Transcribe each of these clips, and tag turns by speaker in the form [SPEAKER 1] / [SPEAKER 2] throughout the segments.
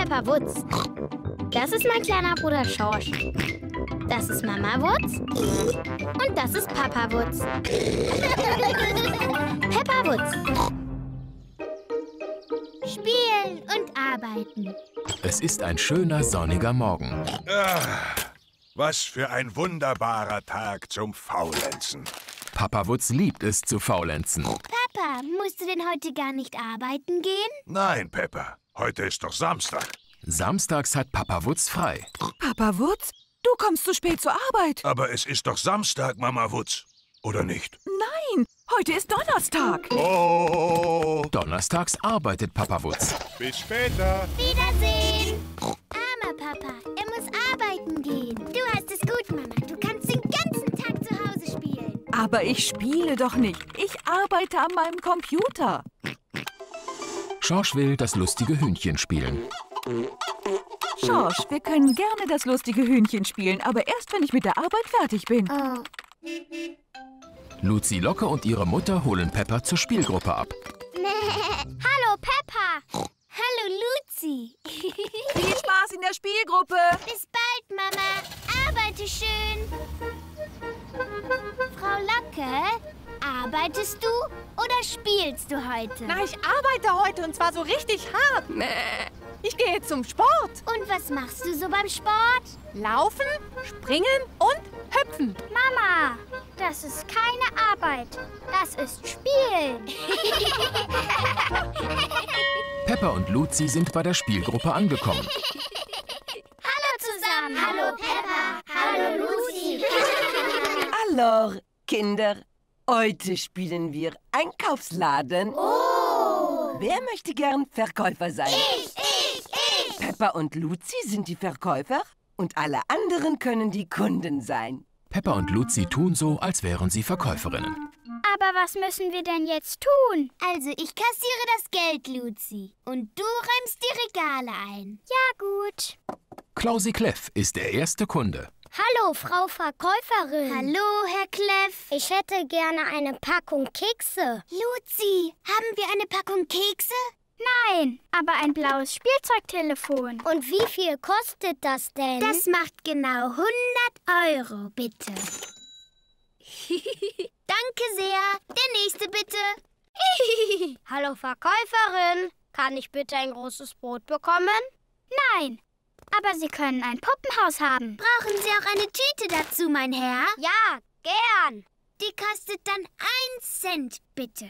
[SPEAKER 1] Peppa Wutz. Das ist mein kleiner Bruder Schorsch. Das ist Mama Wutz. Und das ist Papa Wutz. Peppa Wutz. Spielen und arbeiten.
[SPEAKER 2] Es ist ein schöner, sonniger Morgen.
[SPEAKER 3] Was für ein wunderbarer Tag zum Faulenzen.
[SPEAKER 2] Papa Wutz liebt es zu faulenzen.
[SPEAKER 1] Papa, musst du denn heute gar nicht arbeiten gehen?
[SPEAKER 3] Nein, Peppa, heute ist doch Samstag.
[SPEAKER 2] Samstags hat Papa Wutz frei.
[SPEAKER 4] Papa Wutz, du kommst zu spät zur Arbeit.
[SPEAKER 3] Aber es ist doch Samstag, Mama Wutz. Oder nicht?
[SPEAKER 4] Nein, heute ist Donnerstag.
[SPEAKER 3] Oh!
[SPEAKER 2] Donnerstags arbeitet Papa Wutz.
[SPEAKER 3] Bis später.
[SPEAKER 1] Wiedersehen. Armer Papa, er muss arbeiten gehen. Du hast es gut, Mama. Du kannst den ganzen Tag zu Hause spielen.
[SPEAKER 4] Aber ich spiele doch nicht. Ich arbeite an meinem Computer.
[SPEAKER 2] Schorsch will das lustige Hühnchen spielen.
[SPEAKER 4] Schorsch, wir können gerne das lustige Hühnchen spielen, aber erst, wenn ich mit der Arbeit fertig bin.
[SPEAKER 1] Oh.
[SPEAKER 2] Luzi Locke und ihre Mutter holen Peppa zur Spielgruppe ab.
[SPEAKER 1] Hallo, Peppa. Hallo, Luzi.
[SPEAKER 4] Viel Spaß in der Spielgruppe.
[SPEAKER 1] Bis bald, Mama. Arbeite schön. Frau Locke, arbeitest du oder spielst du heute?
[SPEAKER 5] Na, ich arbeite heute und zwar so richtig hart. Ich gehe zum Sport.
[SPEAKER 1] Und was machst du so beim Sport?
[SPEAKER 5] Laufen, springen und hüpfen.
[SPEAKER 1] Mama, das ist keine Arbeit. Das ist Spielen.
[SPEAKER 2] Peppa und Luzi sind bei der Spielgruppe angekommen.
[SPEAKER 1] Hallo zusammen. Hallo, Peppa. Hallo, Luzi.
[SPEAKER 6] Hallo, Kinder. Heute spielen wir Einkaufsladen.
[SPEAKER 1] Oh.
[SPEAKER 6] Wer möchte gern Verkäufer sein?
[SPEAKER 1] Ich.
[SPEAKER 6] Peppa und Luzi sind die Verkäufer und alle anderen können die Kunden sein.
[SPEAKER 2] Peppa und Luzi tun so, als wären sie Verkäuferinnen.
[SPEAKER 1] Aber was müssen wir denn jetzt tun? Also, ich kassiere das Geld, Luzi. Und du räumst die Regale ein. Ja, gut.
[SPEAKER 2] Klausi Kleff ist der erste Kunde.
[SPEAKER 1] Hallo, Frau Verkäuferin. Hallo, Herr Kleff. Ich hätte gerne eine Packung Kekse. Luzi, haben wir eine Packung Kekse? Nein, aber ein blaues Spielzeugtelefon. Und wie viel kostet das denn? Das macht genau 100 €, bitte. Danke sehr. Der nächste, bitte. Hallo, Verkäuferin. Kann ich bitte ein großes Brot bekommen? Nein, aber Sie können ein Puppenhaus haben. Brauchen Sie auch eine Tüte dazu, mein Herr? Ja, gern. Die kostet dann 1 Cent, bitte.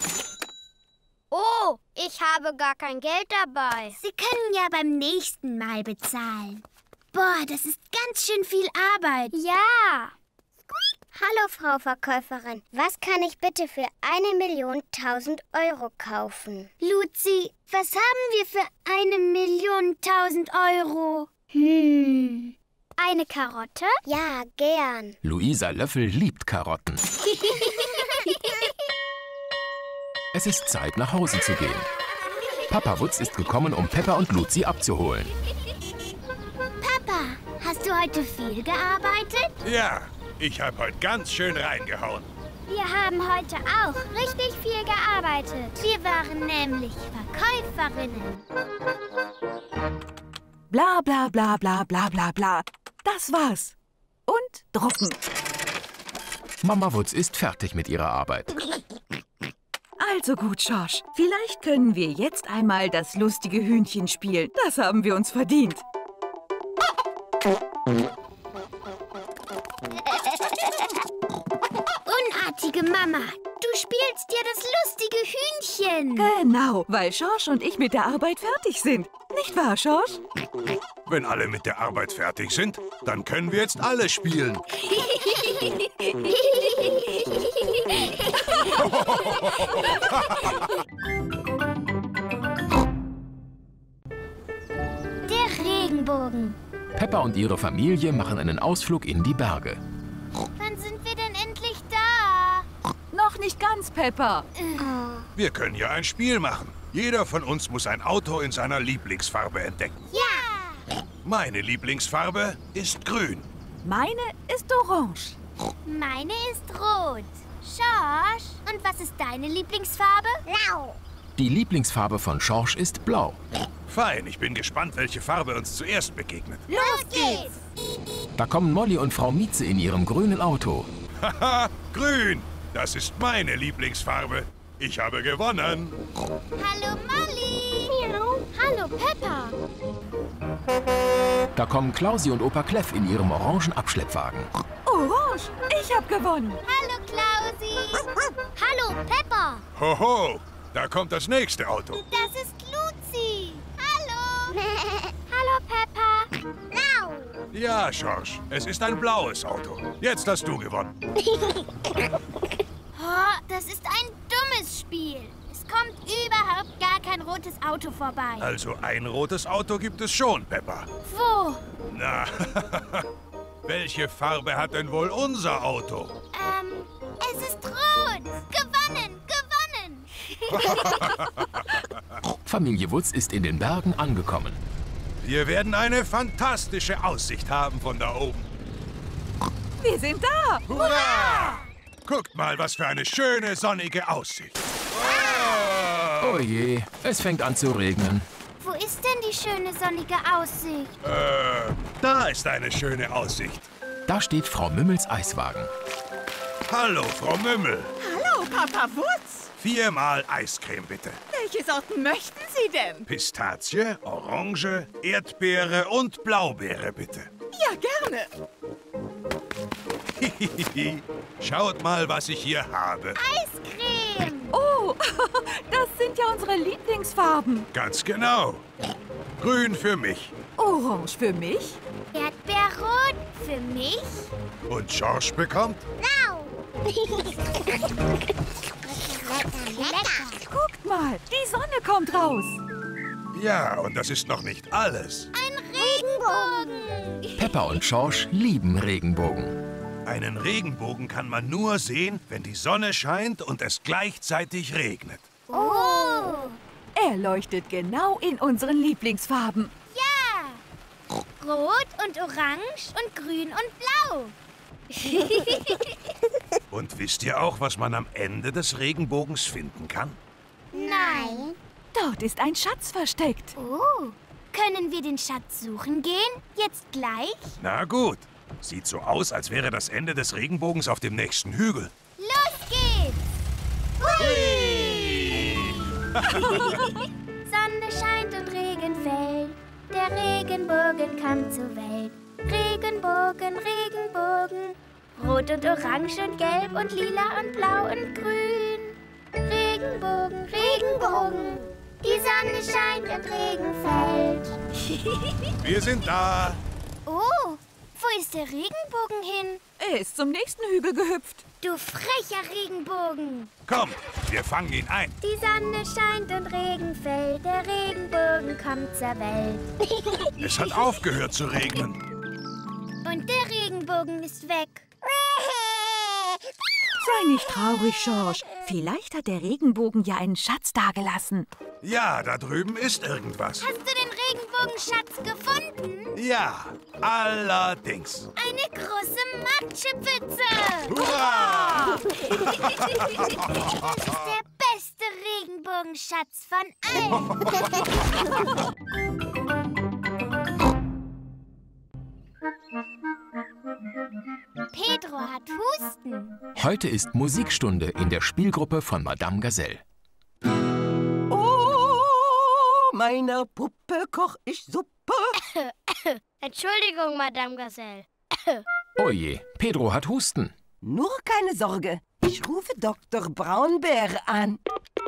[SPEAKER 1] Oh, ich habe gar kein Geld dabei. Sie können ja beim nächsten Mal bezahlen. Boah, das ist ganz schön viel Arbeit. Ja. Hallo, Frau Verkäuferin. Was kann ich bitte für 1.000.000 € kaufen? Luzi, was haben wir für 1.000.000 €? Eine Karotte? Ja, gern.
[SPEAKER 2] Luisa Löffel liebt Karotten. Es ist Zeit, nach Hause zu gehen. Papa Wutz ist gekommen, um Peppa und Luzi abzuholen.
[SPEAKER 1] Papa, hast du heute viel gearbeitet?
[SPEAKER 3] Ja, ich habe heute ganz schön reingehauen.
[SPEAKER 1] Wir haben heute auch richtig viel gearbeitet. Wir waren nämlich Verkäuferinnen.
[SPEAKER 4] Bla bla bla bla bla bla bla. Das war's. Und drucken.
[SPEAKER 2] Mama Wutz ist fertig mit ihrer Arbeit.
[SPEAKER 4] Also gut, Schorsch. Vielleicht können wir jetzt einmal das lustige Hühnchen spielen. Das haben wir uns verdient.
[SPEAKER 1] Unartige Mama, du spielst dir das lustige Hühnchen.
[SPEAKER 4] Genau, weil Schorsch und ich mit der Arbeit fertig sind. Nicht wahr, Schorsch?
[SPEAKER 3] Wenn alle mit der Arbeit fertig sind, dann können wir jetzt alle spielen.
[SPEAKER 1] Der Regenbogen.
[SPEAKER 2] Peppa und ihre Familie machen einen Ausflug in die Berge.
[SPEAKER 1] Wann sind wir denn endlich da?
[SPEAKER 4] Noch nicht ganz, Peppa.
[SPEAKER 3] Wir können ja ein Spiel machen. Jeder von uns muss ein Auto in seiner Lieblingsfarbe entdecken.
[SPEAKER 1] Ja.
[SPEAKER 3] Meine Lieblingsfarbe ist grün.
[SPEAKER 4] Meine ist orange.
[SPEAKER 1] Meine ist rot. Schorsch, und was ist deine Lieblingsfarbe? Blau.
[SPEAKER 2] Die Lieblingsfarbe von Schorsch ist blau.
[SPEAKER 3] Fein, ich bin gespannt, welche Farbe uns zuerst begegnet.
[SPEAKER 1] Los geht's!
[SPEAKER 2] Da kommen Molly und Frau Mieze in ihrem grünen Auto.
[SPEAKER 3] Haha, grün. Das ist meine Lieblingsfarbe. Ich habe gewonnen.
[SPEAKER 1] Hallo Molly! Hallo Peppa!
[SPEAKER 2] Da kommen Klausi und Opa Kleff in ihrem orangen Abschleppwagen.
[SPEAKER 4] Orange, ich habe gewonnen.
[SPEAKER 1] Hallo Klausi! Hallo Peppa!
[SPEAKER 3] Hoho, da kommt das nächste Auto.
[SPEAKER 1] Das ist Luzi! Hallo! Hallo Peppa! Blau!
[SPEAKER 3] Ja, Schorsch, es ist ein blaues Auto. Jetzt hast du gewonnen.
[SPEAKER 1] Oh, das ist ein dummes Spiel. Es kommt überhaupt gar kein rotes Auto vorbei.
[SPEAKER 3] Also ein rotes Auto gibt es schon, Peppa.
[SPEAKER 1] Wo?
[SPEAKER 3] Na, welche Farbe hat denn wohl unser Auto?
[SPEAKER 1] Es ist rot. Gewonnen, gewonnen.
[SPEAKER 2] Familie Wutz ist in den Bergen angekommen.
[SPEAKER 3] Wir werden eine fantastische Aussicht haben von da oben.
[SPEAKER 4] Wir sind da.
[SPEAKER 3] Hurra! Guckt mal, was für eine schöne, sonnige Aussicht.
[SPEAKER 2] Oh je, es fängt an zu regnen.
[SPEAKER 1] Wo ist denn die schöne sonnige Aussicht?
[SPEAKER 3] Da ist eine schöne Aussicht.
[SPEAKER 2] Da steht Frau Mümmels Eiswagen.
[SPEAKER 3] Hallo, Frau Mümmel.
[SPEAKER 5] Hallo, Papa Wutz.
[SPEAKER 3] 4-mal Eiscreme, bitte.
[SPEAKER 5] Welche Sorten möchten Sie denn?
[SPEAKER 3] Pistazie, Orange, Erdbeere und Blaubeere, bitte.
[SPEAKER 5] Ja, gerne.
[SPEAKER 3] Schaut mal, was ich hier habe.
[SPEAKER 1] Eiscreme.
[SPEAKER 4] Oh, das sind ja unsere Lieblingsfarben.
[SPEAKER 3] Ganz genau. Grün für mich.
[SPEAKER 4] Orange für mich.
[SPEAKER 1] Erdbeerrot für mich.
[SPEAKER 3] Und Schorsch bekommt?
[SPEAKER 1] Blau. Lecker.
[SPEAKER 4] Guckt mal, die Sonne kommt raus.
[SPEAKER 3] Ja, und das ist noch nicht alles.
[SPEAKER 1] Ein Regenbogen.
[SPEAKER 2] Peppa und Schorsch lieben Regenbogen.
[SPEAKER 3] Einen Regenbogen kann man nur sehen, wenn die Sonne scheint und es gleichzeitig regnet.
[SPEAKER 1] Oh.
[SPEAKER 4] Er leuchtet genau in unseren Lieblingsfarben.
[SPEAKER 1] Ja. Rot und orange und grün und blau.
[SPEAKER 3] Und wisst ihr auch, was man am Ende des Regenbogens finden kann?
[SPEAKER 1] Nein.
[SPEAKER 4] Dort ist ein Schatz versteckt.
[SPEAKER 1] Oh. Können wir den Schatz suchen gehen? Jetzt gleich?
[SPEAKER 3] Na gut. Sieht so aus, als wäre das Ende des Regenbogens auf dem nächsten Hügel.
[SPEAKER 1] Los geht's! Sonne scheint und Regen fällt. Der Regenbogen kam zur Welt. Regenbogen, Regenbogen. Rot und orange und gelb und lila und blau und grün. Regenbogen, Regenbogen. Die Sonne scheint und Regen fällt.
[SPEAKER 3] Wir sind da.
[SPEAKER 1] Oh, wo ist der Regenbogen hin?
[SPEAKER 4] Er ist zum nächsten Hügel gehüpft.
[SPEAKER 1] Du frecher Regenbogen.
[SPEAKER 3] Kommt, wir fangen ihn ein.
[SPEAKER 1] Die Sonne scheint und Regen fällt, der Regenbogen kommt zur Welt.
[SPEAKER 3] Es hat aufgehört zu regnen.
[SPEAKER 1] Und der Regenbogen ist weg.
[SPEAKER 4] Sei nicht traurig, Schorsch. Vielleicht hat der Regenbogen ja einen Schatz dagelassen.
[SPEAKER 3] Ja, da drüben ist irgendwas.
[SPEAKER 1] Hast du den Regenbogenschatz gefunden?
[SPEAKER 3] Ja, allerdings.
[SPEAKER 1] Eine große Matschepfütze.
[SPEAKER 3] Hurra!
[SPEAKER 1] Das ist der beste Regenbogenschatz von allen. Pedro hat Husten.
[SPEAKER 2] Heute ist Musikstunde in der Spielgruppe von Madame Gazelle.
[SPEAKER 6] Oh, meiner Puppe koch ich Suppe.
[SPEAKER 1] Entschuldigung, Madame Gazelle.
[SPEAKER 2] Oh je, Pedro hat Husten.
[SPEAKER 6] Nur keine Sorge, ich rufe Dr. Braunbär an.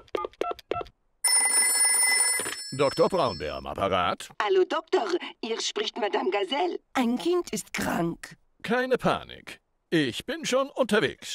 [SPEAKER 7] Dr. Braunbär am Apparat.
[SPEAKER 6] Hallo Doktor, hier spricht Madame Gazelle. Ein Kind ist krank.
[SPEAKER 7] Keine Panik. Ich bin schon unterwegs.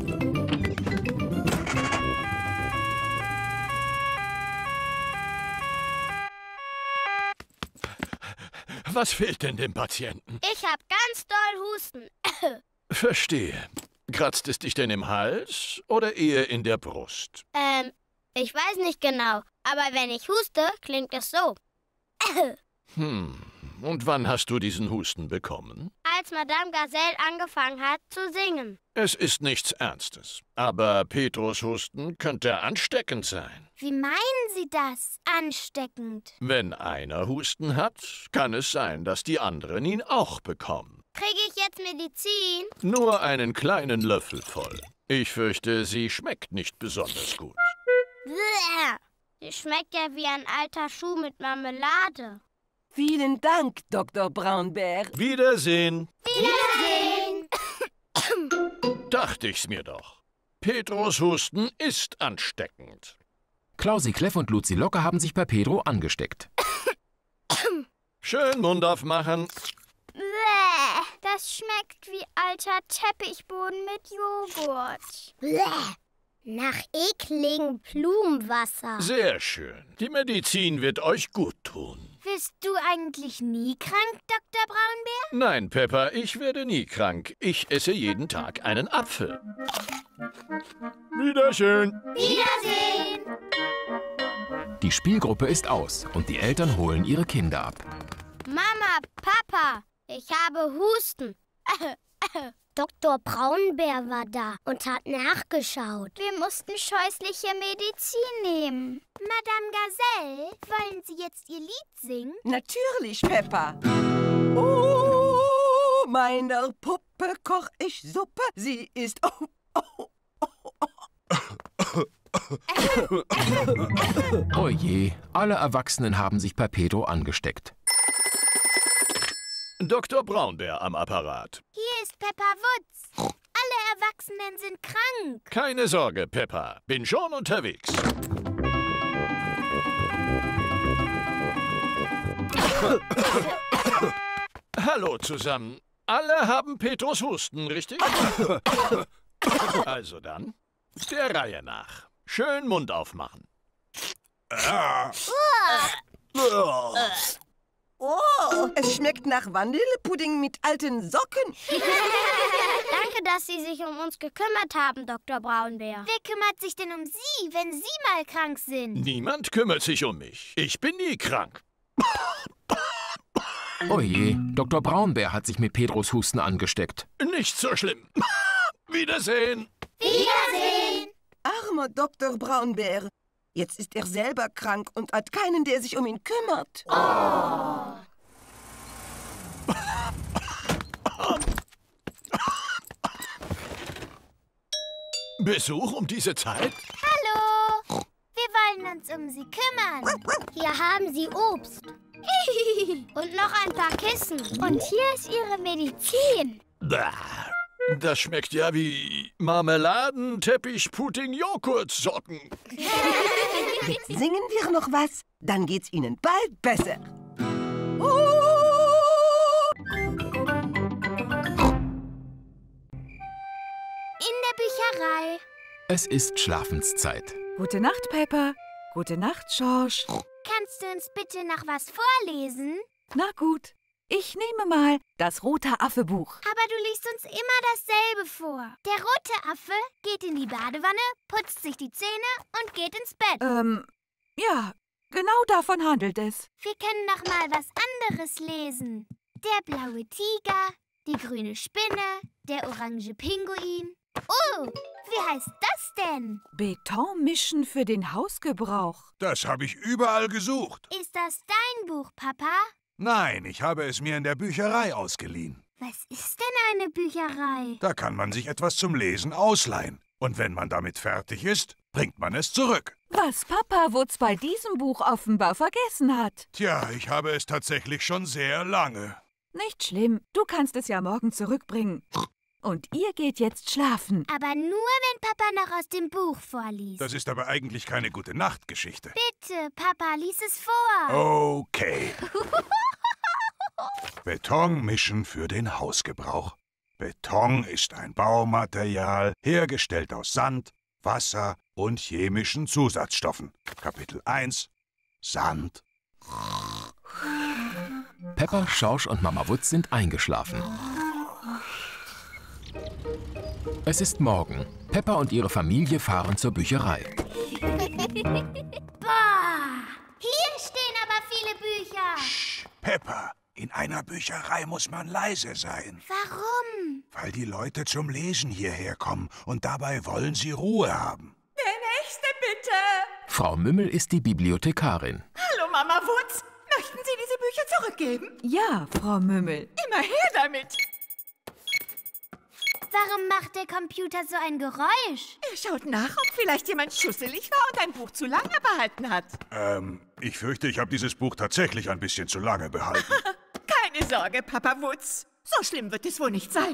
[SPEAKER 7] Was fehlt denn dem Patienten?
[SPEAKER 1] Ich hab ganz doll Husten.
[SPEAKER 7] Verstehe. Kratzt es dich denn im Hals oder eher in der Brust?
[SPEAKER 1] Ich weiß nicht genau, aber wenn ich huste, klingt es so.
[SPEAKER 7] Und wann hast du diesen Husten bekommen?
[SPEAKER 1] als Madame Gazelle angefangen hat zu singen.
[SPEAKER 7] Es ist nichts Ernstes. Aber Petrus Husten könnte ansteckend sein.
[SPEAKER 1] Wie meinen Sie das, ansteckend?
[SPEAKER 7] Wenn einer Husten hat, kann es sein, dass die anderen ihn auch bekommen.
[SPEAKER 1] Kriege ich jetzt Medizin?
[SPEAKER 7] Nur einen kleinen Löffel voll. Ich fürchte, sie schmeckt nicht besonders gut.
[SPEAKER 1] Bäh. Sie schmeckt ja wie ein alter Schuh mit Marmelade.
[SPEAKER 6] Vielen Dank, Dr. Braunbär.
[SPEAKER 7] Wiedersehen.
[SPEAKER 1] Wiedersehen.
[SPEAKER 7] Dachte ich's mir doch. Petrus Husten ist ansteckend.
[SPEAKER 2] Klausi Kläff und Luzi Locke haben sich bei Pedro angesteckt.
[SPEAKER 7] Schön Mund aufmachen.
[SPEAKER 1] Bäh. Das schmeckt wie alter Teppichboden mit Joghurt. Bäh. Nach ekligem Blumenwasser.
[SPEAKER 7] Sehr schön. Die Medizin wird euch gut tun.
[SPEAKER 1] Bist du eigentlich nie krank, Dr. Braunbär?
[SPEAKER 7] Nein, Peppa, ich werde nie krank. Ich esse jeden Tag einen Apfel. Wiederschön.
[SPEAKER 1] Wiedersehen.
[SPEAKER 2] Die Spielgruppe ist aus und die Eltern holen ihre Kinder ab.
[SPEAKER 1] Mama, Papa, ich habe Husten. Dr. Braunbär war da und hat nachgeschaut. Wir mussten scheußliche Medizin nehmen. Madame Gazelle, wollen Sie jetzt Ihr Lied singen?
[SPEAKER 6] Natürlich, Peppa. Oh, meiner Puppe koch ich Suppe. Sie ist...
[SPEAKER 2] Oh je, alle Erwachsenen haben sich bei Pedro angesteckt.
[SPEAKER 7] Dr. Braunbär am Apparat.
[SPEAKER 1] Hier ist Peppa Wutz. Alle Erwachsenen sind krank.
[SPEAKER 7] Keine Sorge, Peppa. Bin schon unterwegs. Hallo zusammen. Alle haben Petrus Husten, richtig? Also dann, der Reihe nach. Schön Mund aufmachen.
[SPEAKER 6] Oh, es schmeckt nach Vanillepudding mit alten Socken.
[SPEAKER 1] Danke, dass Sie sich um uns gekümmert haben, Dr. Braunbär. Wer kümmert sich denn um Sie, wenn Sie mal krank sind?
[SPEAKER 7] Niemand kümmert sich um mich. Ich bin nie krank.
[SPEAKER 2] Oh je, Dr. Braunbär hat sich mit Pedros Husten angesteckt.
[SPEAKER 7] Nicht so schlimm. Wiedersehen.
[SPEAKER 1] Wiedersehen.
[SPEAKER 6] Armer Dr. Braunbär. Jetzt ist er selber krank und hat keinen, der sich um ihn kümmert.
[SPEAKER 1] Oh.
[SPEAKER 7] Besuch um diese Zeit?
[SPEAKER 1] Hallo. Wir wollen uns um Sie kümmern. Hier haben Sie Obst. Und noch ein paar Kissen. Und hier ist Ihre Medizin.
[SPEAKER 7] Das schmeckt ja wie Marmeladen, Teppich, Pudding, Joghurtsocken.
[SPEAKER 6] Singen wir noch was? Dann geht's Ihnen bald besser.
[SPEAKER 1] In der Bücherei.
[SPEAKER 2] Es ist Schlafenszeit.
[SPEAKER 4] Gute Nacht, Peppa. Gute Nacht, George.
[SPEAKER 1] Kannst du uns bitte noch was vorlesen?
[SPEAKER 4] Na gut, ich nehme mal das Rote Affe-Buch.
[SPEAKER 1] Aber du liest uns immer dasselbe vor. Der rote Affe geht in die Badewanne, putzt sich die Zähne und geht ins Bett.
[SPEAKER 4] Ja, genau davon handelt es.
[SPEAKER 1] Wir können noch mal was anderes lesen. Der blaue Tiger, die grüne Spinne, der orange Pinguin. Oh, wie heißt das denn?
[SPEAKER 4] Beton mischen für den Hausgebrauch.
[SPEAKER 3] Das habe ich überall gesucht.
[SPEAKER 1] Ist das dein Buch, Papa?
[SPEAKER 3] Nein, ich habe es mir in der Bücherei ausgeliehen.
[SPEAKER 1] Was ist denn eine Bücherei?
[SPEAKER 3] Da kann man sich etwas zum Lesen ausleihen. Und wenn man damit fertig ist, bringt man es zurück.
[SPEAKER 4] Was Papa Wutz bei diesem Buch offenbar vergessen hat.
[SPEAKER 3] Tja, ich habe es tatsächlich schon sehr lange.
[SPEAKER 4] Nicht schlimm, du kannst es ja morgen zurückbringen. Und ihr geht jetzt schlafen.
[SPEAKER 1] Aber nur, wenn Papa noch aus dem Buch vorliest.
[SPEAKER 3] Das ist aber eigentlich keine gute Nachtgeschichte.
[SPEAKER 1] Bitte, Papa, lies es vor.
[SPEAKER 3] Okay. Beton mischen für den Hausgebrauch. Beton ist ein Baumaterial, hergestellt aus Sand, Wasser und chemischen Zusatzstoffen. Kapitel 1: Sand.
[SPEAKER 2] Peppa, Schorsch und Mama Wutz sind eingeschlafen. Es ist morgen. Peppa und ihre Familie fahren zur Bücherei.
[SPEAKER 1] Boah, hier stehen aber viele Bücher.
[SPEAKER 3] Peppa, In einer Bücherei muss man leise sein.
[SPEAKER 1] Warum?
[SPEAKER 3] Weil die Leute zum Lesen hierher kommen und dabei wollen sie Ruhe haben.
[SPEAKER 4] Der Nächste, bitte.
[SPEAKER 2] Frau Mümmel ist die Bibliothekarin.
[SPEAKER 5] Hallo, Mama Wutz. Möchten Sie diese Bücher zurückgeben?
[SPEAKER 4] Ja, Frau Mümmel.
[SPEAKER 5] Immer her damit.
[SPEAKER 1] Warum macht der Computer so ein Geräusch?
[SPEAKER 5] Er schaut nach, ob vielleicht jemand schusselig war und ein Buch zu lange behalten hat.
[SPEAKER 3] Ich fürchte, ich habe dieses Buch tatsächlich ein bisschen zu lange behalten.
[SPEAKER 5] Keine Sorge, Papa Wutz. So schlimm wird es wohl nicht sein.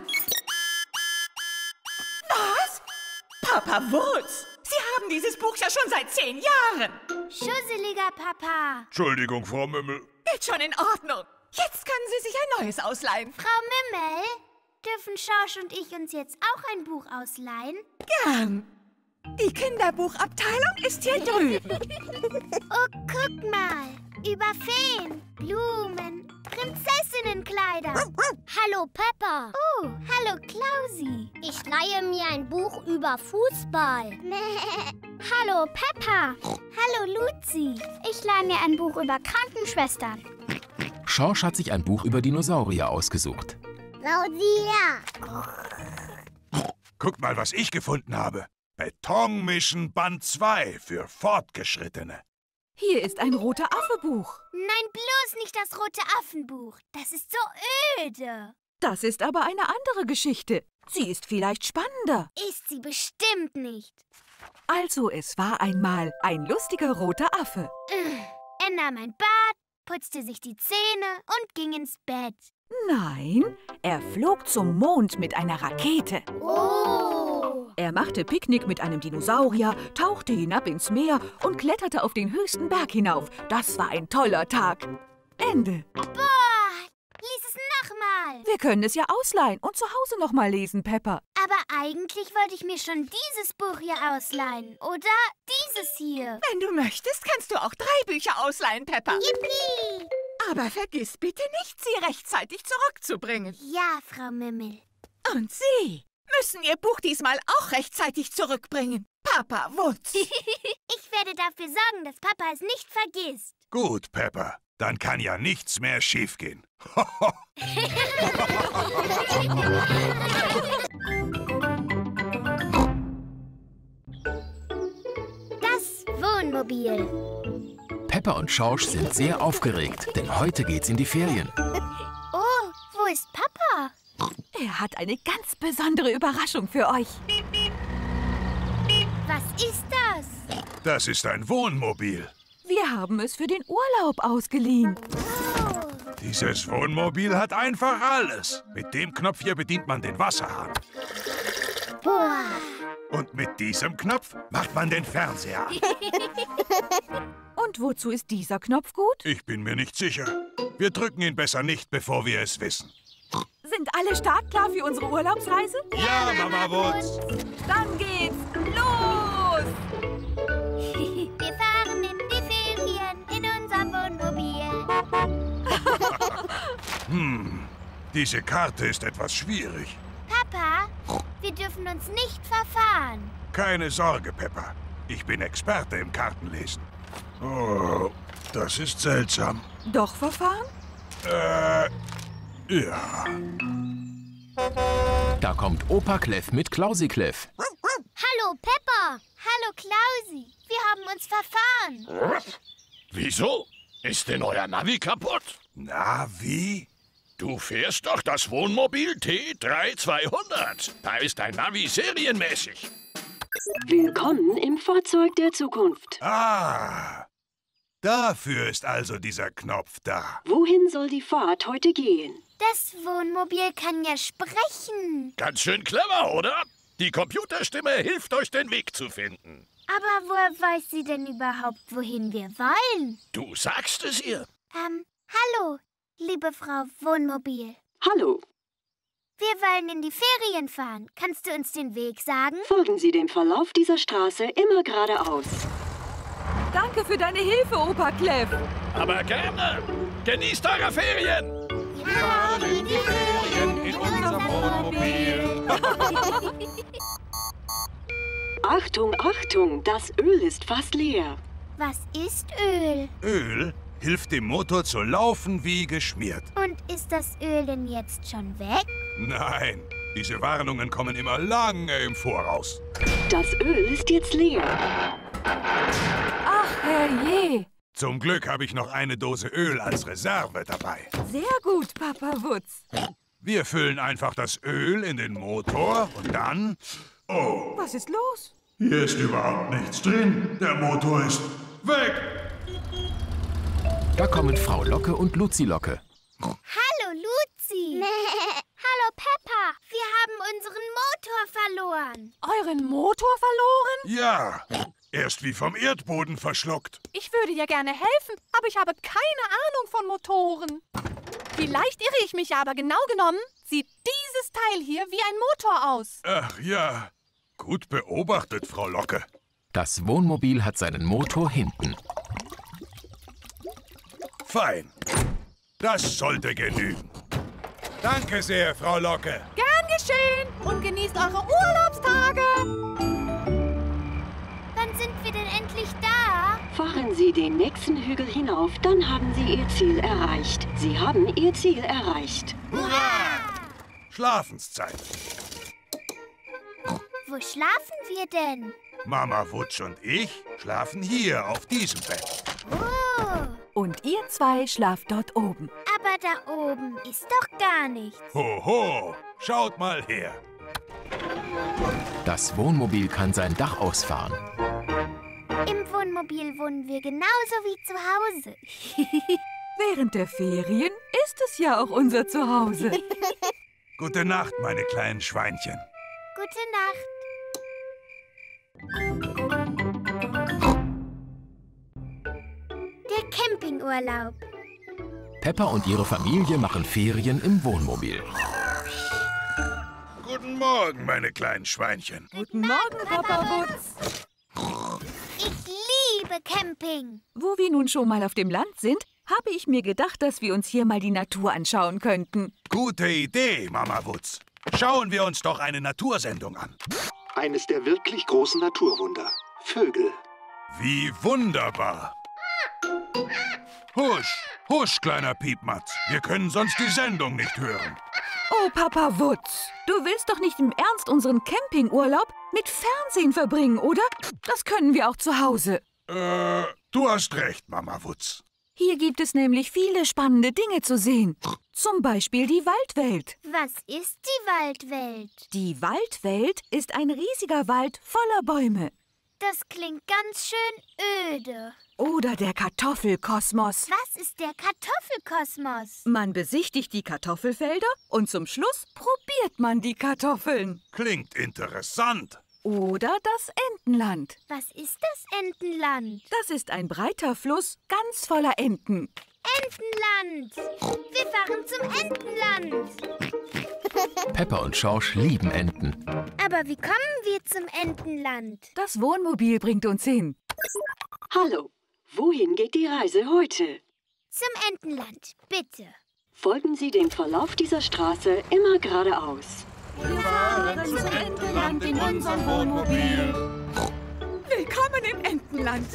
[SPEAKER 5] Was? Papa Wutz? Sie haben dieses Buch ja schon seit 10 Jahren.
[SPEAKER 1] Schusseliger Papa.
[SPEAKER 3] Entschuldigung, Frau Mümmel.
[SPEAKER 5] Geht schon in Ordnung. Jetzt können Sie sich ein neues ausleihen.
[SPEAKER 1] Frau Mümmel, dürfen Schorsch und ich uns jetzt auch ein Buch ausleihen?
[SPEAKER 5] Gern. Die Kinderbuchabteilung ist hier drüben.
[SPEAKER 1] Oh, guck mal. Über Feen, Blumen, Prinzessinnenkleider. Hallo, Peppa. Oh, hallo, Klausi. Ich leihe mir ein Buch über Fußball. Hallo, Peppa. Hallo, Luzi. Ich leihe mir ein Buch über Krankenschwestern.
[SPEAKER 2] Schorsch hat sich ein Buch über Dinosaurier ausgesucht.
[SPEAKER 1] Claudia.
[SPEAKER 3] Guckt mal, was ich gefunden habe. Betonmischen Band 2 für Fortgeschrittene.
[SPEAKER 4] Hier ist ein roter Affe-Buch.
[SPEAKER 1] Nein, bloß nicht das rote Affenbuch. Das ist so öde.
[SPEAKER 4] Das ist aber eine andere Geschichte. Sie ist vielleicht spannender.
[SPEAKER 1] Ist sie bestimmt nicht.
[SPEAKER 4] Also, es war einmal ein lustiger roter Affe.
[SPEAKER 1] Er nahm ein Bad, putzte sich die Zähne und ging ins Bett.
[SPEAKER 4] Nein, er flog zum Mond mit einer Rakete.
[SPEAKER 1] Oh!
[SPEAKER 4] Er machte Picknick mit einem Dinosaurier, tauchte hinab ins Meer und kletterte auf den höchsten Berg hinauf. Das war ein toller Tag. Ende.
[SPEAKER 1] Boah! Lies es nochmal.
[SPEAKER 4] Wir können es ja ausleihen und zu Hause noch mal lesen, Peppa.
[SPEAKER 1] Aber eigentlich wollte ich mir schon dieses Buch hier ausleihen. Oder dieses hier.
[SPEAKER 5] Wenn du möchtest, kannst du auch 3 Bücher ausleihen, Peppa.
[SPEAKER 1] Yippie!
[SPEAKER 5] Aber vergiss bitte nicht, sie rechtzeitig zurückzubringen.
[SPEAKER 1] Ja, Frau Mümmel.
[SPEAKER 5] Und Sie müssen Ihr Buch diesmal auch rechtzeitig zurückbringen. Papa Wutz.
[SPEAKER 1] Ich werde dafür sorgen, dass Papa es nicht vergisst.
[SPEAKER 3] Gut, Peppa. Dann kann ja nichts mehr schiefgehen.
[SPEAKER 1] Das Wohnmobil.
[SPEAKER 2] Peppa und Schorsch sind sehr aufgeregt, denn heute geht's in die Ferien.
[SPEAKER 1] Oh, wo ist Papa?
[SPEAKER 4] Er hat eine ganz besondere Überraschung für euch.
[SPEAKER 1] Was ist das?
[SPEAKER 3] Das ist ein Wohnmobil.
[SPEAKER 4] Wir haben es für den Urlaub ausgeliehen.
[SPEAKER 1] Oh,
[SPEAKER 3] Dieses Wohnmobil hat einfach alles. Mit dem Knopf hier bedient man den Wasserhahn.
[SPEAKER 1] boah.
[SPEAKER 3] Und mit diesem Knopf macht man den Fernseher an.
[SPEAKER 4] Und wozu ist dieser Knopf gut?
[SPEAKER 3] Ich bin mir nicht sicher. Wir drücken ihn besser nicht, bevor wir es wissen.
[SPEAKER 4] Sind alle startklar für unsere Urlaubsreise?
[SPEAKER 3] Ja, Mama Wutz.
[SPEAKER 4] Dann geht's los!
[SPEAKER 1] Wir fahren in die Ferien in unserem Wohnmobil.
[SPEAKER 3] Diese Karte ist etwas schwierig.
[SPEAKER 1] Papa, wir dürfen uns nicht verfahren.
[SPEAKER 3] Keine Sorge, Peppa. Ich bin Experte im Kartenlesen. Oh, das ist seltsam.
[SPEAKER 4] Doch verfahren?
[SPEAKER 3] Ja.
[SPEAKER 2] Da kommt Opa Kleff mit Klausi Kleff.
[SPEAKER 1] Hallo, Peppa. Hallo, Klausi. Wir haben uns verfahren.
[SPEAKER 7] Wieso? Ist denn euer Navi kaputt?
[SPEAKER 3] Na, wie?
[SPEAKER 7] Du fährst doch das Wohnmobil T3200. Da ist dein Navi serienmäßig.
[SPEAKER 8] Willkommen im Fahrzeug der Zukunft.
[SPEAKER 3] Ah, dafür ist also dieser Knopf da.
[SPEAKER 8] Wohin soll die Fahrt heute gehen?
[SPEAKER 1] Das Wohnmobil kann ja sprechen.
[SPEAKER 7] Ganz schön clever, oder? Die Computerstimme hilft euch, den Weg zu finden.
[SPEAKER 1] Aber woher weiß sie denn überhaupt, wohin wir wollen?
[SPEAKER 7] Du sagst es ihr.
[SPEAKER 1] Hallo, liebe Frau Wohnmobil.
[SPEAKER 8] Hallo,
[SPEAKER 1] Wir wollen in die Ferien fahren. Kannst du uns den Weg sagen?
[SPEAKER 8] folgen Sie dem Verlauf dieser Straße immer geradeaus.
[SPEAKER 4] Danke für deine Hilfe, Opa Kleff.
[SPEAKER 7] Aber gerne. Genießt eure Ferien.
[SPEAKER 1] Wir fahren in die Ferien
[SPEAKER 3] in unserem Wohnmobil.
[SPEAKER 8] Achtung, Achtung, das Öl ist fast leer.
[SPEAKER 1] Was ist Öl?
[SPEAKER 3] Öl? hilft dem Motor zu laufen wie geschmiert.
[SPEAKER 1] Und ist das Öl denn jetzt schon weg?
[SPEAKER 3] Nein, diese Warnungen kommen immer lange im Voraus.
[SPEAKER 8] Das Öl ist jetzt leer.
[SPEAKER 4] Ach, herrje.
[SPEAKER 3] Zum Glück habe ich noch eine Dose Öl als Reserve dabei.
[SPEAKER 4] Sehr gut, Papa Wutz.
[SPEAKER 3] Wir füllen einfach das Öl in den Motor und dann... Oh,
[SPEAKER 4] Was ist los?
[SPEAKER 3] hier ist überhaupt nichts drin. Der Motor ist weg.
[SPEAKER 2] Da kommen Frau Locke und Luzi Locke.
[SPEAKER 1] Hallo, Luzi. Hallo, Peppa. Wir haben unseren Motor verloren.
[SPEAKER 9] Euren Motor verloren?
[SPEAKER 3] Ja, er ist wie vom Erdboden verschluckt.
[SPEAKER 9] Ich würde ja gerne helfen, aber ich habe keine Ahnung von Motoren. Vielleicht irre ich mich, aber genau genommen sieht dieses Teil hier wie ein Motor aus.
[SPEAKER 3] Ach ja, gut beobachtet, Frau Locke.
[SPEAKER 2] Das Wohnmobil hat seinen Motor hinten.
[SPEAKER 3] Fein. Das sollte genügen. Danke sehr, Frau Locke.
[SPEAKER 9] Gern geschehen und genießt eure Urlaubstage.
[SPEAKER 1] Wann sind wir denn endlich da?
[SPEAKER 8] Fahren Sie den nächsten Hügel hinauf, dann haben Sie Ihr Ziel erreicht. Sie haben Ihr Ziel erreicht.
[SPEAKER 3] Schlafenszeit.
[SPEAKER 1] Wo schlafen wir denn?
[SPEAKER 3] Mama Wutsch und ich schlafen hier auf diesem Bett.
[SPEAKER 1] Oh,
[SPEAKER 4] Und ihr zwei schlaft dort oben.
[SPEAKER 1] aber da oben ist doch gar nichts.
[SPEAKER 3] Hoho, schaut mal her.
[SPEAKER 2] Das Wohnmobil kann sein Dach ausfahren.
[SPEAKER 1] Im Wohnmobil wohnen wir genauso wie zu Hause.
[SPEAKER 4] Während der Ferien ist es ja auch unser Zuhause.
[SPEAKER 3] Gute Nacht, meine kleinen Schweinchen.
[SPEAKER 1] Gute Nacht. Der Campingurlaub.
[SPEAKER 2] Peppa und ihre Familie machen Ferien im Wohnmobil.
[SPEAKER 3] Guten Morgen, meine kleinen Schweinchen.
[SPEAKER 4] Guten Morgen, Papa Wutz.
[SPEAKER 1] Ich liebe Camping.
[SPEAKER 4] Wo wir nun schon mal auf dem Land sind, habe ich mir gedacht, dass wir uns hier mal die Natur anschauen könnten.
[SPEAKER 3] Gute Idee, Mama Wutz. Schauen wir uns doch eine Natursendung an.
[SPEAKER 10] Eines der wirklich großen Naturwunder. Vögel.
[SPEAKER 3] Wie wunderbar. Husch, husch, kleiner Piepmatz. Wir können sonst die Sendung nicht hören.
[SPEAKER 4] Oh, Papa Wutz, du willst doch nicht im Ernst unseren Campingurlaub mit Fernsehen verbringen, oder? Das können wir auch zu Hause.
[SPEAKER 3] Du hast recht, Mama Wutz.
[SPEAKER 4] Hier gibt es nämlich viele spannende Dinge zu sehen. Zum Beispiel die Waldwelt.
[SPEAKER 1] Was ist die Waldwelt?
[SPEAKER 4] Die Waldwelt ist ein riesiger Wald voller Bäume.
[SPEAKER 1] Das klingt ganz schön öde.
[SPEAKER 4] Oder der Kartoffelkosmos.
[SPEAKER 1] Was ist der Kartoffelkosmos?
[SPEAKER 4] Man besichtigt die Kartoffelfelder und zum Schluss probiert man die Kartoffeln.
[SPEAKER 3] Klingt interessant.
[SPEAKER 4] Oder das Entenland.
[SPEAKER 1] Was ist das Entenland?
[SPEAKER 4] Das ist ein breiter Fluss ganz voller Enten.
[SPEAKER 1] Entenland! Wir fahren zum Entenland!
[SPEAKER 2] Peppa und Schorsch lieben Enten.
[SPEAKER 1] Aber wie kommen wir zum Entenland?
[SPEAKER 4] Das Wohnmobil bringt uns hin.
[SPEAKER 8] Hallo, wohin geht die Reise heute?
[SPEAKER 1] Zum Entenland, bitte.
[SPEAKER 8] Folgen Sie dem Verlauf dieser Straße immer geradeaus.
[SPEAKER 4] Wir fahren zum Entenland in unserem Wohnmobil.
[SPEAKER 5] Willkommen im Entenland.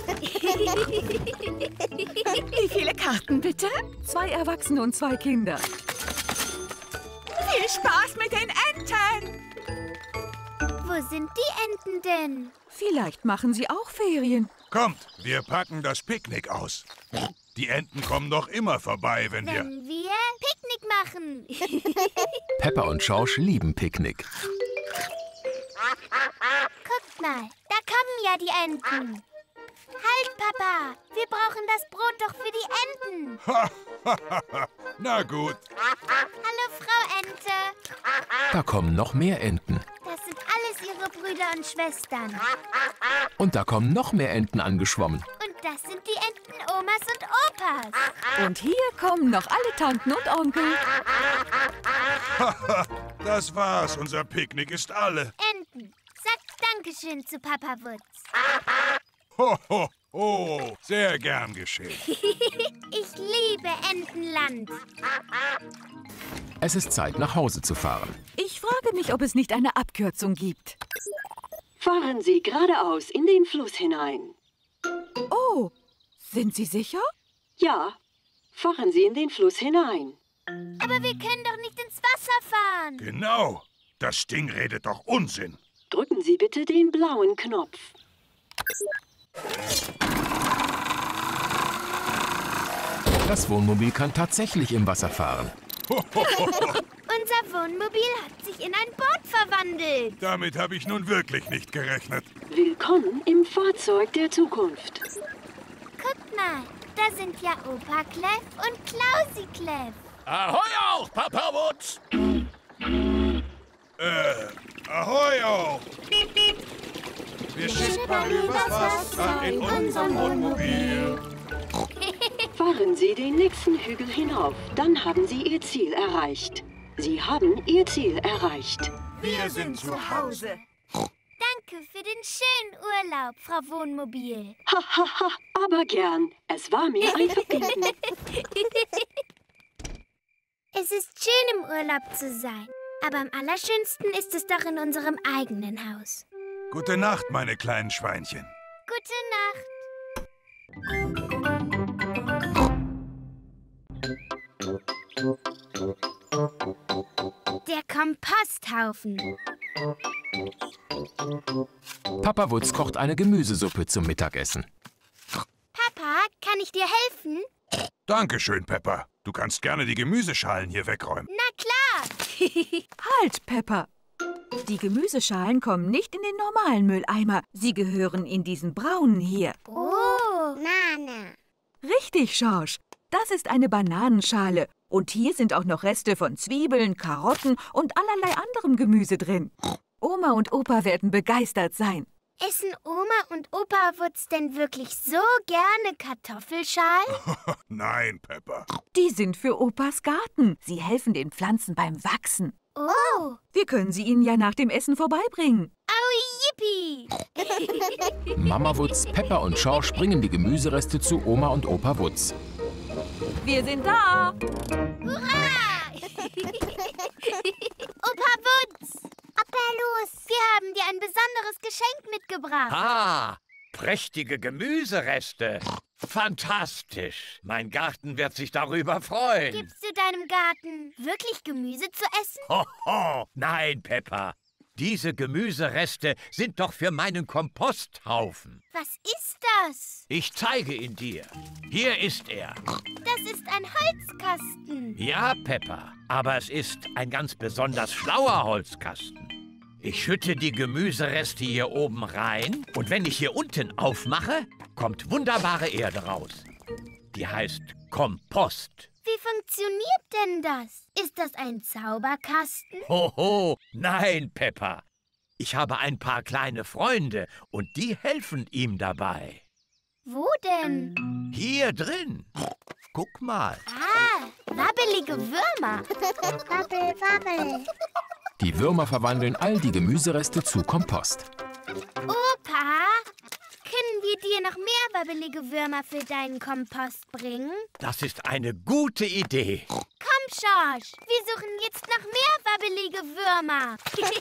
[SPEAKER 5] Wie viele Karten, bitte?
[SPEAKER 4] 2 Erwachsene und 2 Kinder.
[SPEAKER 5] Viel Spaß mit den Enten.
[SPEAKER 1] Wo sind die Enten denn?
[SPEAKER 4] Vielleicht machen sie auch Ferien.
[SPEAKER 3] Kommt, wir packen das Picknick aus. Die Enten kommen doch immer vorbei, wenn wir...
[SPEAKER 1] Wenn wir Picknick machen.
[SPEAKER 2] Peppa und Schorsch lieben Picknick.
[SPEAKER 1] Guckt mal, da kommen ja die Enten. Halt, Papa, wir brauchen das Brot doch für die Enten.
[SPEAKER 3] Na gut.
[SPEAKER 1] Hallo, Frau Ente.
[SPEAKER 2] Da kommen noch mehr Enten.
[SPEAKER 1] Das sind alles Ihre Brüder und Schwestern.
[SPEAKER 2] Und da kommen noch mehr Enten angeschwommen.
[SPEAKER 1] Und das sind die Enten-Omas und Opas.
[SPEAKER 4] Und hier kommen noch alle Tanten und Onkel.
[SPEAKER 3] Das war's, unser Picknick ist alle.
[SPEAKER 1] Enten, sagt Dankeschön zu Papa Wutz.
[SPEAKER 3] Ho, ho, ho, sehr gern geschehen.
[SPEAKER 1] Ich liebe Entenland.
[SPEAKER 2] Es ist Zeit, nach Hause zu fahren.
[SPEAKER 4] Ich frage mich, ob es nicht eine Abkürzung gibt.
[SPEAKER 8] Fahren Sie geradeaus in den Fluss hinein.
[SPEAKER 4] Oh, sind Sie sicher?
[SPEAKER 8] Ja. Fahren Sie in den Fluss hinein.
[SPEAKER 1] Aber wir können doch nicht ins Wasser fahren.
[SPEAKER 3] Genau. Das Ding redet doch Unsinn.
[SPEAKER 8] Drücken Sie bitte den blauen Knopf.
[SPEAKER 2] Das Wohnmobil kann tatsächlich im Wasser fahren.
[SPEAKER 1] Unser Wohnmobil hat sich in ein Boot verwandelt.
[SPEAKER 3] Damit habe ich nun wirklich nicht gerechnet.
[SPEAKER 8] Willkommen im Fahrzeug der Zukunft.
[SPEAKER 1] Guckt mal, da sind ja Opa Kleff und Klausi Kleff.
[SPEAKER 7] Ahoi auch, Papa Wutz!
[SPEAKER 3] Ahoi auch! Wir schippern übers Wasser in unserem Wohnmobil.
[SPEAKER 8] Fahren Sie den nächsten Hügel hinauf, dann haben Sie Ihr Ziel erreicht. Sie haben Ihr Ziel erreicht.
[SPEAKER 4] Wir sind zu Hause.
[SPEAKER 1] Danke für den schönen Urlaub, Frau Wohnmobil.
[SPEAKER 8] Ha, aber gern. Es war mir ein Vergnügen.
[SPEAKER 1] Es ist schön, im Urlaub zu sein. Aber am allerschönsten ist es doch in unserem eigenen Haus.
[SPEAKER 3] Gute Nacht, meine kleinen Schweinchen.
[SPEAKER 1] Gute Nacht. Der Komposthaufen.
[SPEAKER 2] Papa Wutz kocht eine Gemüsesuppe zum Mittagessen.
[SPEAKER 1] Papa, kann ich dir helfen?
[SPEAKER 3] Dankeschön, Peppa. Du kannst gerne die Gemüseschalen hier wegräumen.
[SPEAKER 1] Na klar.
[SPEAKER 4] Halt, Peppa! Die Gemüseschalen kommen nicht in den normalen Mülleimer. Sie gehören in diesen braunen hier.
[SPEAKER 1] Oh, Nana.
[SPEAKER 4] Richtig, Schorsch. Das ist eine Bananenschale. Und hier sind auch noch Reste von Zwiebeln, Karotten und allerlei anderem Gemüse drin. Oma und Opa werden begeistert sein.
[SPEAKER 1] Essen Oma und Opa Wutz denn wirklich so gerne Kartoffelschalen?
[SPEAKER 3] Nein, Peppa.
[SPEAKER 4] Die sind für Opas Garten. Sie helfen den Pflanzen beim Wachsen.
[SPEAKER 1] Oh.
[SPEAKER 4] Wir können sie ihnen ja nach dem Essen vorbeibringen.
[SPEAKER 1] Au, yippie!
[SPEAKER 2] Mama Wutz, Peppa und Schorsch bringen die Gemüsereste zu Oma und Opa Wutz.
[SPEAKER 4] Wir sind da!
[SPEAKER 1] Hurra! Opa Wutz! Los, wir haben dir ein besonderes Geschenk mitgebracht.
[SPEAKER 7] Ah, prächtige Gemüsereste. Fantastisch. Mein Garten wird sich darüber freuen.
[SPEAKER 1] Gibst du deinem Garten wirklich Gemüse zu essen?
[SPEAKER 7] Hoho, nein, Peppa. Diese Gemüsereste sind doch für meinen Komposthaufen.
[SPEAKER 1] Was ist das?
[SPEAKER 7] Ich zeige ihn dir. Hier ist er.
[SPEAKER 1] Das ist ein Holzkasten.
[SPEAKER 7] Ja, Peppa, aber es ist ein ganz besonders schlauer Holzkasten. Ich schütte die Gemüsereste hier oben rein und wenn ich hier unten aufmache, kommt wunderbare Erde raus. Die heißt Kompost.
[SPEAKER 1] Wie funktioniert denn das? Ist das ein Zauberkasten?
[SPEAKER 7] Hoho, nein, Peppa. Ich habe ein paar kleine Freunde und die helfen ihm dabei.
[SPEAKER 1] Wo denn?
[SPEAKER 7] Hier drin. Guck mal.
[SPEAKER 1] Ah, wabbelige Würmer. Wabbel, wabbel.
[SPEAKER 2] Die Würmer verwandeln all die Gemüsereste zu Kompost.
[SPEAKER 1] Opa, können wir dir noch mehr wabbelige Würmer für deinen Kompost bringen?
[SPEAKER 7] Das ist eine gute Idee.
[SPEAKER 1] Komm, Schorsch, wir suchen jetzt noch mehr wabbelige Würmer.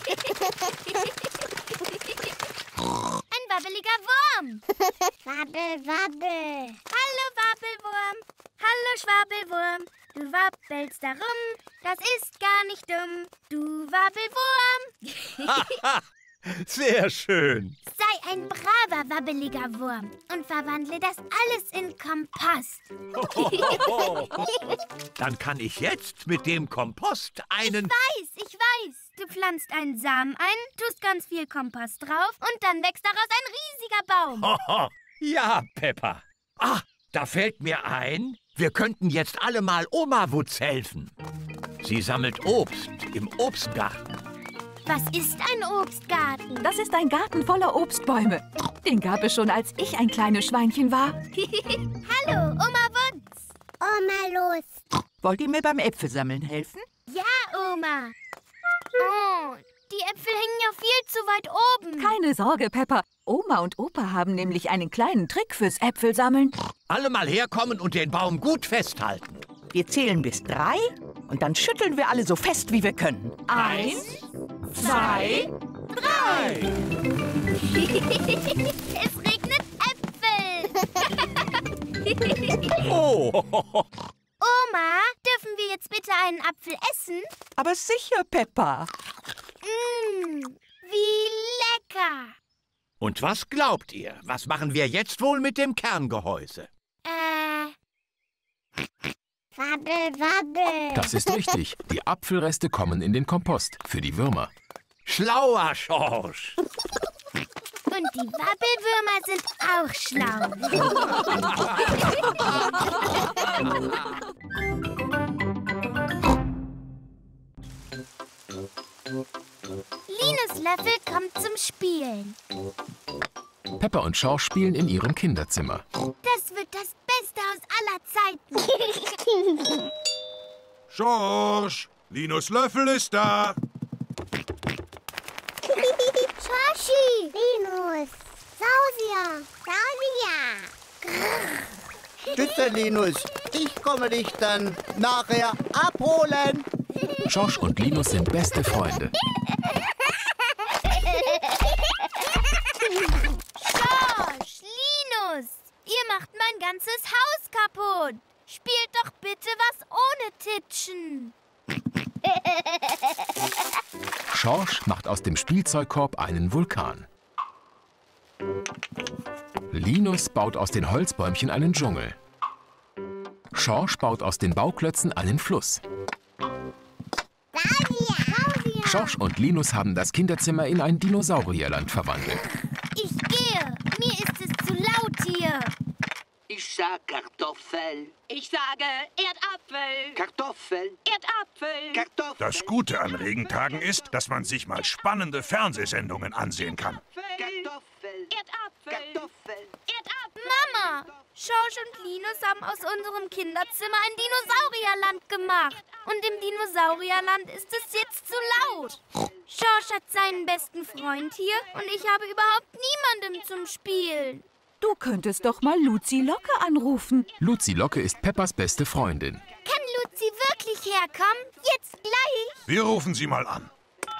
[SPEAKER 1] Ein wabbeliger Wurm. Wabbel, wabbel. Hallo, Wabbelwurm. Hallo, Schwabbelwurm. Du wabbelst darum, das ist gar nicht dumm. Du Wabbelwurm.
[SPEAKER 7] Sehr schön.
[SPEAKER 1] Sei ein braver, wabbeliger Wurm und verwandle das alles in Kompost.
[SPEAKER 7] Dann kann ich jetzt mit dem Kompost einen...
[SPEAKER 1] Ich weiß. Du pflanzt einen Samen ein, tust ganz viel Kompost drauf und dann wächst daraus ein riesiger Baum.
[SPEAKER 7] Ja, Peppa. Ah, da fällt mir ein, wir könnten jetzt alle mal Oma Wutz helfen. Sie sammelt Obst im Obstgarten.
[SPEAKER 1] Was ist ein Obstgarten?
[SPEAKER 4] Das ist ein Garten voller Obstbäume. Den gab es schon, als ich ein kleines Schweinchen war.
[SPEAKER 1] Hallo, Oma Wutz. Oma, los.
[SPEAKER 5] Wollt ihr mir beim Äpfelsammeln helfen?
[SPEAKER 1] Ja, Oma. Oh, die Äpfel hängen ja viel zu weit oben.
[SPEAKER 4] Keine Sorge, Peppa. Oma und Opa haben nämlich einen kleinen Trick fürs Äpfelsammeln.
[SPEAKER 7] Alle mal herkommen und den Baum gut festhalten.
[SPEAKER 5] Wir zählen bis 3 und dann schütteln wir alle so fest, wie wir können.
[SPEAKER 7] 1, 2, 3.
[SPEAKER 1] Es regnet Äpfel.
[SPEAKER 7] Oh.
[SPEAKER 1] Oma, dürfen wir jetzt bitte einen Apfel essen?
[SPEAKER 6] Aber sicher, Peppa.
[SPEAKER 1] Wie lecker.
[SPEAKER 7] Und was glaubt ihr? Was machen wir jetzt wohl mit dem Kerngehäuse?
[SPEAKER 1] Wabbel, wabbel.
[SPEAKER 2] Das ist richtig. Die Apfelreste kommen in den Kompost für die Würmer.
[SPEAKER 7] Schlauer Schorsch.
[SPEAKER 1] Und die Wabbelwürmer sind auch schlau. Linus Löffel kommt zum Spielen.
[SPEAKER 2] Peppa und Schorsch spielen in ihrem Kinderzimmer.
[SPEAKER 1] Das wird das Beste aus aller Zeiten.
[SPEAKER 3] Schorsch, Linus Löffel ist da.
[SPEAKER 1] Schorschi! Linus! Sausia! Sausia!
[SPEAKER 11] Bitte, Linus, ich komme dich dann nachher abholen.
[SPEAKER 2] Schorsch und Linus sind beste Freunde.
[SPEAKER 1] Schorsch! Linus! Ihr macht mein ganzes Haus kaputt. Spielt doch bitte was ohne Titschen.
[SPEAKER 2] Schorsch macht aus dem Spielzeugkorb einen Vulkan. Linus baut aus den Holzbäumchen einen Dschungel. Schorsch baut aus den Bauklötzen einen Fluss. Schorsch und Linus haben das Kinderzimmer in ein Dinosaurierland verwandelt.
[SPEAKER 1] Ich gehe. Mir ist es zu laut hier.
[SPEAKER 11] Ich sag Kartoffel.
[SPEAKER 5] Ich sage Erdapfel.
[SPEAKER 11] Kartoffel.
[SPEAKER 5] Erdapfel.
[SPEAKER 11] Kartoffel.
[SPEAKER 3] Das Gute an Regentagen ist, dass man sich mal spannende Fernsehsendungen ansehen kann.
[SPEAKER 11] Kartoffel.
[SPEAKER 5] Erdapfel.
[SPEAKER 11] Kartoffel.
[SPEAKER 5] Erdapfel.
[SPEAKER 1] Mama, Schorsch und Linus haben aus unserem Kinderzimmer ein Dinosaurierland gemacht. Und im Dinosaurierland ist es jetzt zu laut. Schorsch hat seinen besten Freund hier und ich habe überhaupt niemanden zum Spielen.
[SPEAKER 4] Du könntest doch mal Luzi Locke anrufen.
[SPEAKER 2] Luzi Locke ist Peppas beste Freundin.
[SPEAKER 1] Kann Luzi wirklich herkommen? Jetzt gleich?
[SPEAKER 3] Wir rufen sie mal an.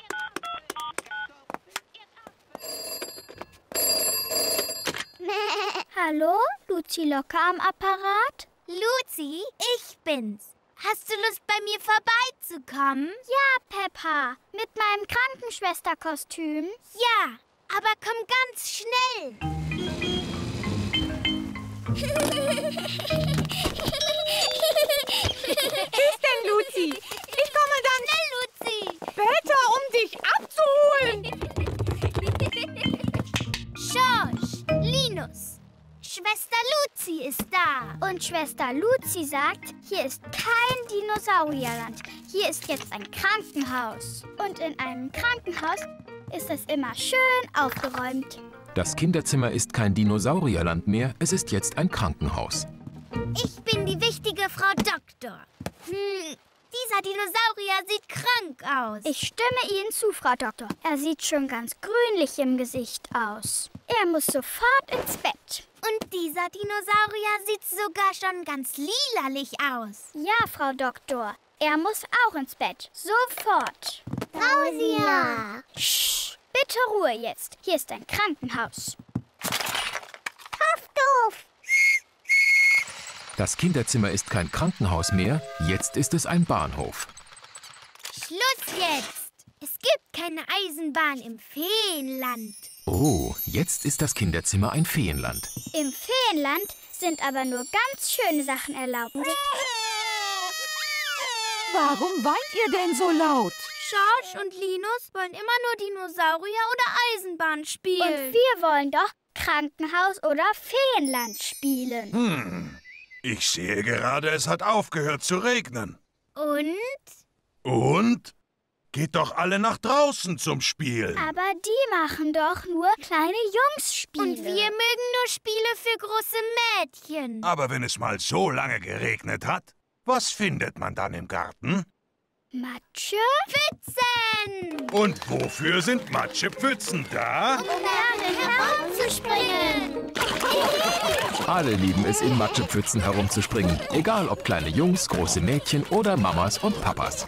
[SPEAKER 1] Hallo? Luzi Locke am Apparat? Luzi, ich bin's. Hast du Lust, bei mir vorbeizukommen? Ja, Peppa. Mit meinem Krankenschwesterkostüm? Ja, aber komm ganz schnell.
[SPEAKER 9] Tschüss denn, Luzi. Ich komme dann
[SPEAKER 1] Schnell, Luzi.
[SPEAKER 9] später, um dich abzuholen.
[SPEAKER 1] Schorsch, Linus, Schwester Luzi ist da. Und Schwester Luzi sagt, hier ist kein Dinosaurierland. Hier ist jetzt ein Krankenhaus. Und in einem Krankenhaus ist es immer schön aufgeräumt.
[SPEAKER 2] Das Kinderzimmer ist kein Dinosaurierland mehr, es ist jetzt ein Krankenhaus.
[SPEAKER 1] Ich bin die wichtige Frau Doktor. Dieser Dinosaurier sieht krank aus. Ich stimme Ihnen zu, Frau Doktor. Er sieht schon ganz grünlich im Gesicht aus. Er muss sofort ins Bett. Und dieser Dinosaurier sieht sogar schon ganz lilalich aus. Ja, Frau Doktor. Er muss auch ins Bett. Sofort. Sausia! Bitte Ruhe jetzt. Hier ist ein Krankenhaus. Pass auf!
[SPEAKER 2] Das Kinderzimmer ist kein Krankenhaus mehr, jetzt ist es ein Bahnhof.
[SPEAKER 1] Schluss jetzt! Es gibt keine Eisenbahn im Feenland.
[SPEAKER 2] Oh, jetzt ist das Kinderzimmer ein Feenland.
[SPEAKER 1] Im Feenland sind aber nur ganz schöne Sachen erlaubt.
[SPEAKER 4] Warum weint ihr denn so laut?
[SPEAKER 1] Schorsch und Linus wollen immer nur Dinosaurier oder Eisenbahn spielen. Und wir wollen doch Krankenhaus oder Feenland spielen.
[SPEAKER 3] Ich sehe gerade, es hat aufgehört zu regnen. Und? Geht doch alle nach draußen zum Spielen.
[SPEAKER 1] Aber die machen doch nur kleine Jungsspiele. Und wir mögen nur Spiele für große Mädchen.
[SPEAKER 3] Aber wenn es mal so lange geregnet hat, was findet man dann im Garten?
[SPEAKER 1] Matschepfützen!
[SPEAKER 3] Und wofür sind Matschepfützen da?
[SPEAKER 1] Um darin herumzuspringen.
[SPEAKER 2] Alle lieben es, in Matschepfützen herumzuspringen. Egal ob kleine Jungs, große Mädchen oder Mamas und Papas.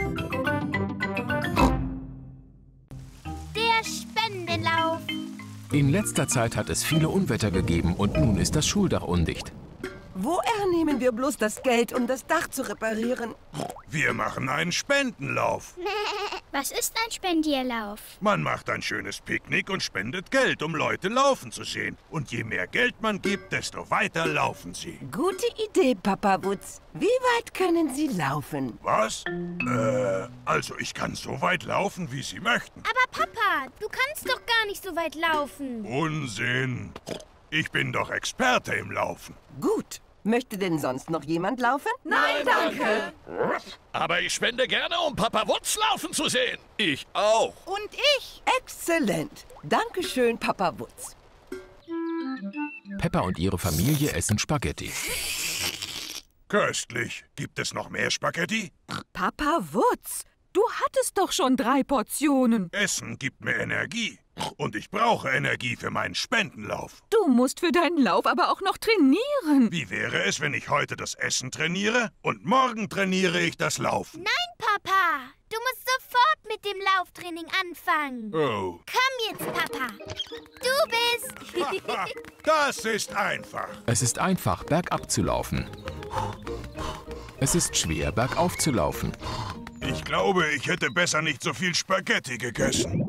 [SPEAKER 1] Der Spendenlauf.
[SPEAKER 2] In letzter Zeit hat es viele Unwetter gegeben und nun ist das Schuldach undicht.
[SPEAKER 6] Woher nehmen wir bloß das Geld, um das Dach zu reparieren?
[SPEAKER 3] Wir machen einen Spendenlauf.
[SPEAKER 1] Was ist ein Spendierlauf?
[SPEAKER 3] Man macht ein schönes Picknick und spendet Geld, um Leute laufen zu sehen. Und je mehr Geld man gibt, desto weiter laufen sie.
[SPEAKER 6] Gute Idee, Papa Wutz. Wie weit können Sie laufen?
[SPEAKER 3] Was? Also ich kann so weit laufen, wie Sie möchten.
[SPEAKER 1] Aber Papa, du kannst doch gar nicht so weit laufen.
[SPEAKER 3] Unsinn. Ich bin doch Experte im Laufen.
[SPEAKER 6] Gut. Möchte denn sonst noch jemand laufen?
[SPEAKER 9] Nein, danke.
[SPEAKER 7] Aber ich spende gerne, um Papa Wutz laufen zu sehen. Ich auch.
[SPEAKER 9] Und ich.
[SPEAKER 6] Exzellent. Dankeschön, Papa Wutz.
[SPEAKER 2] Peppa und ihre Familie essen Spaghetti.
[SPEAKER 3] Köstlich. Gibt es noch mehr Spaghetti?
[SPEAKER 4] Papa Wutz, du hattest doch schon 3 Portionen.
[SPEAKER 3] Essen gibt mir Energie. Und ich brauche Energie für meinen Spendenlauf.
[SPEAKER 4] Du musst für deinen Lauf aber auch noch trainieren.
[SPEAKER 3] Wie wäre es, wenn ich heute das Essen trainiere und morgen trainiere ich das Laufen?
[SPEAKER 1] Nein, Papa. Du musst sofort mit dem Lauftraining anfangen.
[SPEAKER 3] Oh.
[SPEAKER 1] Komm jetzt, Papa. Du bist...
[SPEAKER 3] Das ist einfach.
[SPEAKER 2] Es ist einfach, bergab zu laufen. Es ist schwer, bergauf zu laufen.
[SPEAKER 3] Ich glaube, ich hätte besser nicht so viel Spaghetti gegessen.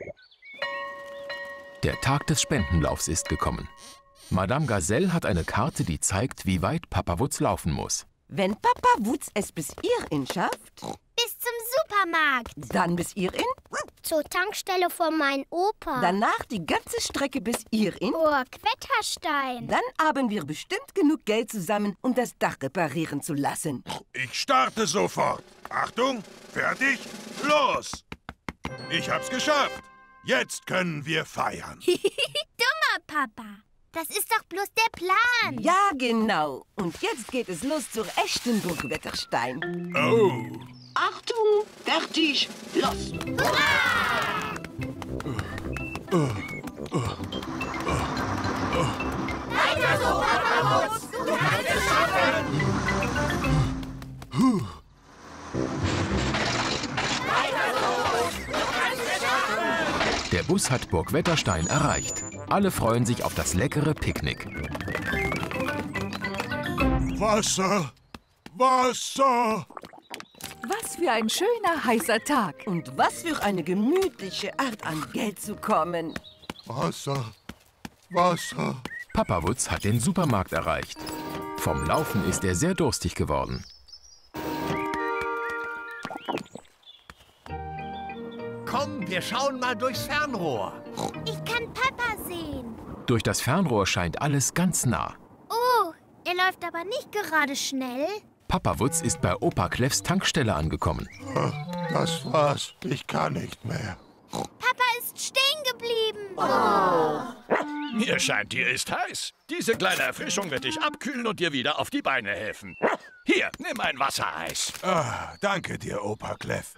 [SPEAKER 2] Der Tag des Spendenlaufs ist gekommen. Madame Gazelle hat eine Karte, die zeigt, wie weit Papa Wutz laufen muss.
[SPEAKER 6] Wenn Papa Wutz es bis Irin schafft,
[SPEAKER 1] Bis zum Supermarkt.
[SPEAKER 6] dann bis Irin,
[SPEAKER 1] Zur Tankstelle von meinem Opa.
[SPEAKER 6] danach die ganze Strecke bis Irin,
[SPEAKER 1] Burg Wetterstein.
[SPEAKER 6] dann haben wir bestimmt genug Geld zusammen, um das Dach reparieren zu lassen.
[SPEAKER 3] Ich starte sofort. Achtung, fertig, los! Ich hab's geschafft. Jetzt können wir feiern.
[SPEAKER 1] Dummer Papa. Das ist doch bloß der Plan.
[SPEAKER 6] Ja, genau. Und jetzt geht es los zur echten Burg Wetterstein.
[SPEAKER 3] Oh.
[SPEAKER 8] Achtung, fertig, los!
[SPEAKER 9] Weiter so, Papa Wutz. Du kannst es schaffen. Weiter so. Du kannst es schaffen.
[SPEAKER 2] Der Bus hat Burg Wetterstein erreicht. Alle freuen sich auf das leckere Picknick.
[SPEAKER 3] Wasser! Wasser!
[SPEAKER 4] Was für ein schöner, heißer Tag.
[SPEAKER 6] Und was für eine gemütliche Art, an Geld zu kommen.
[SPEAKER 3] Wasser! Wasser!
[SPEAKER 2] Papa Wutz hat den Supermarkt erreicht. Vom Laufen ist er sehr durstig geworden.
[SPEAKER 7] Komm, wir schauen mal durchs Fernrohr.
[SPEAKER 1] Ich kann Papa sehen.
[SPEAKER 2] Durch das Fernrohr scheint alles ganz nah.
[SPEAKER 1] Oh, er läuft aber nicht gerade schnell.
[SPEAKER 2] Papa Wutz ist bei Opa Kleffs Tankstelle angekommen.
[SPEAKER 3] Das war's. Ich kann nicht mehr.
[SPEAKER 1] Papa ist stehen geblieben.
[SPEAKER 7] Mir scheint, dir ist heiß. Diese kleine Erfrischung wird dich abkühlen und dir wieder auf die Beine helfen. Hier, nimm ein Wassereis.
[SPEAKER 3] Ah, danke dir, Opa Kleff.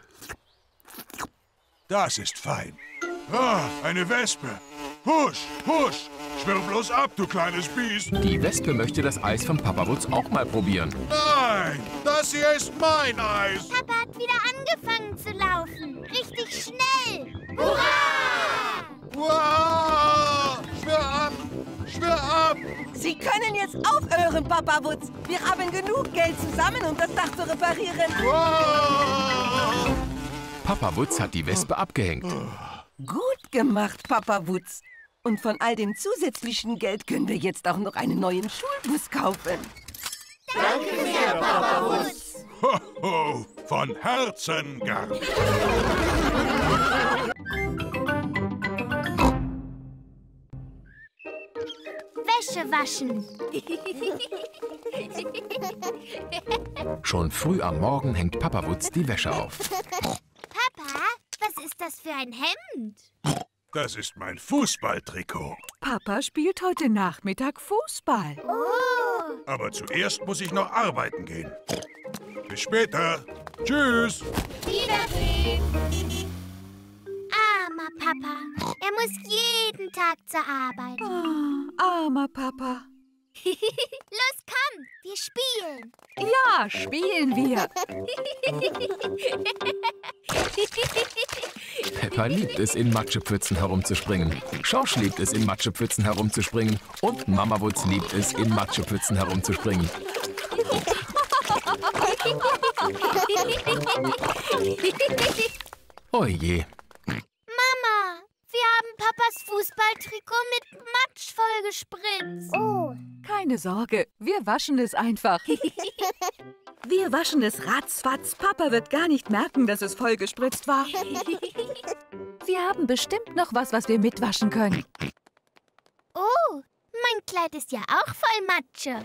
[SPEAKER 3] Das ist fein. Ah, eine Wespe. Husch, husch. Schwirr bloß ab, du kleines Biest.
[SPEAKER 2] Die Wespe möchte das Eis von Papa Wutz auch mal probieren.
[SPEAKER 3] Nein, das hier ist mein Eis.
[SPEAKER 1] Papa hat wieder angefangen zu laufen. Richtig schnell. Hurra!
[SPEAKER 3] Wow! Schwirr ab! Schwirr ab!
[SPEAKER 6] Sie können jetzt aufhören, Papa Wutz. Wir haben genug Geld zusammen, um das Dach zu reparieren.
[SPEAKER 3] Wow!
[SPEAKER 2] Papa Wutz hat die Wespe abgehängt.
[SPEAKER 6] Gut gemacht, Papa Wutz. Und von all dem zusätzlichen Geld können wir jetzt auch noch einen neuen Schulbus kaufen.
[SPEAKER 9] Danke sehr, Papa Wutz.
[SPEAKER 3] Ho, ho, von Herzen gern.
[SPEAKER 1] Wäsche waschen.
[SPEAKER 2] Schon früh am Morgen hängt Papa Wutz die Wäsche auf.
[SPEAKER 1] Papa, was ist das für ein Hemd?
[SPEAKER 3] Das ist mein Fußballtrikot.
[SPEAKER 4] Papa spielt heute Nachmittag Fußball.
[SPEAKER 1] Oh,
[SPEAKER 3] Aber zuerst muss ich noch arbeiten gehen. Bis später. Tschüss.
[SPEAKER 1] Wiedersehen. Armer Papa. Er muss jeden Tag zur Arbeit.
[SPEAKER 4] Ah, armer Papa.
[SPEAKER 1] Los, komm, wir spielen.
[SPEAKER 4] Ja, spielen wir.
[SPEAKER 2] Peppa liebt es, in Matschepfützen herumzuspringen. Schorsch liebt es, in Matschepfützen herumzuspringen. Und Mama Wutz liebt es, in Matschepfützen herumzuspringen. Oh je.
[SPEAKER 1] Mama, wir haben Papas Fußballtrikot mit Matsch vollgespritzt.
[SPEAKER 4] Oh, keine Sorge, wir waschen es einfach. Wir waschen es ratzfatz. Papa wird gar nicht merken, dass es vollgespritzt war. Wir haben bestimmt noch was wir mitwaschen können.
[SPEAKER 1] Oh, mein Kleid ist ja auch voll Matsche.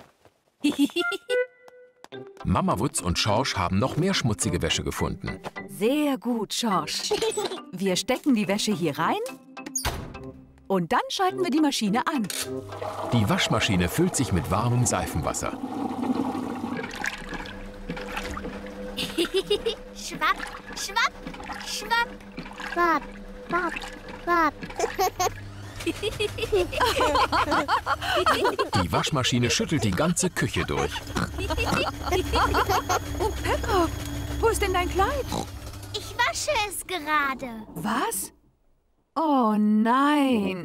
[SPEAKER 2] Mama Wutz und Schorsch haben noch mehr schmutzige Wäsche gefunden.
[SPEAKER 4] Sehr gut, Schorsch. Wir stecken die Wäsche hier rein und dann schalten wir die Maschine an.
[SPEAKER 2] Die Waschmaschine füllt sich mit warmem Seifenwasser.
[SPEAKER 1] Schwapp, schwapp, schwapp. Wapp, wapp, wapp.
[SPEAKER 2] Die Waschmaschine schüttelt die ganze Küche durch.
[SPEAKER 4] Oh, Peppa, wo ist denn dein Kleid?
[SPEAKER 1] Ich wasche es gerade.
[SPEAKER 4] Was? Oh nein.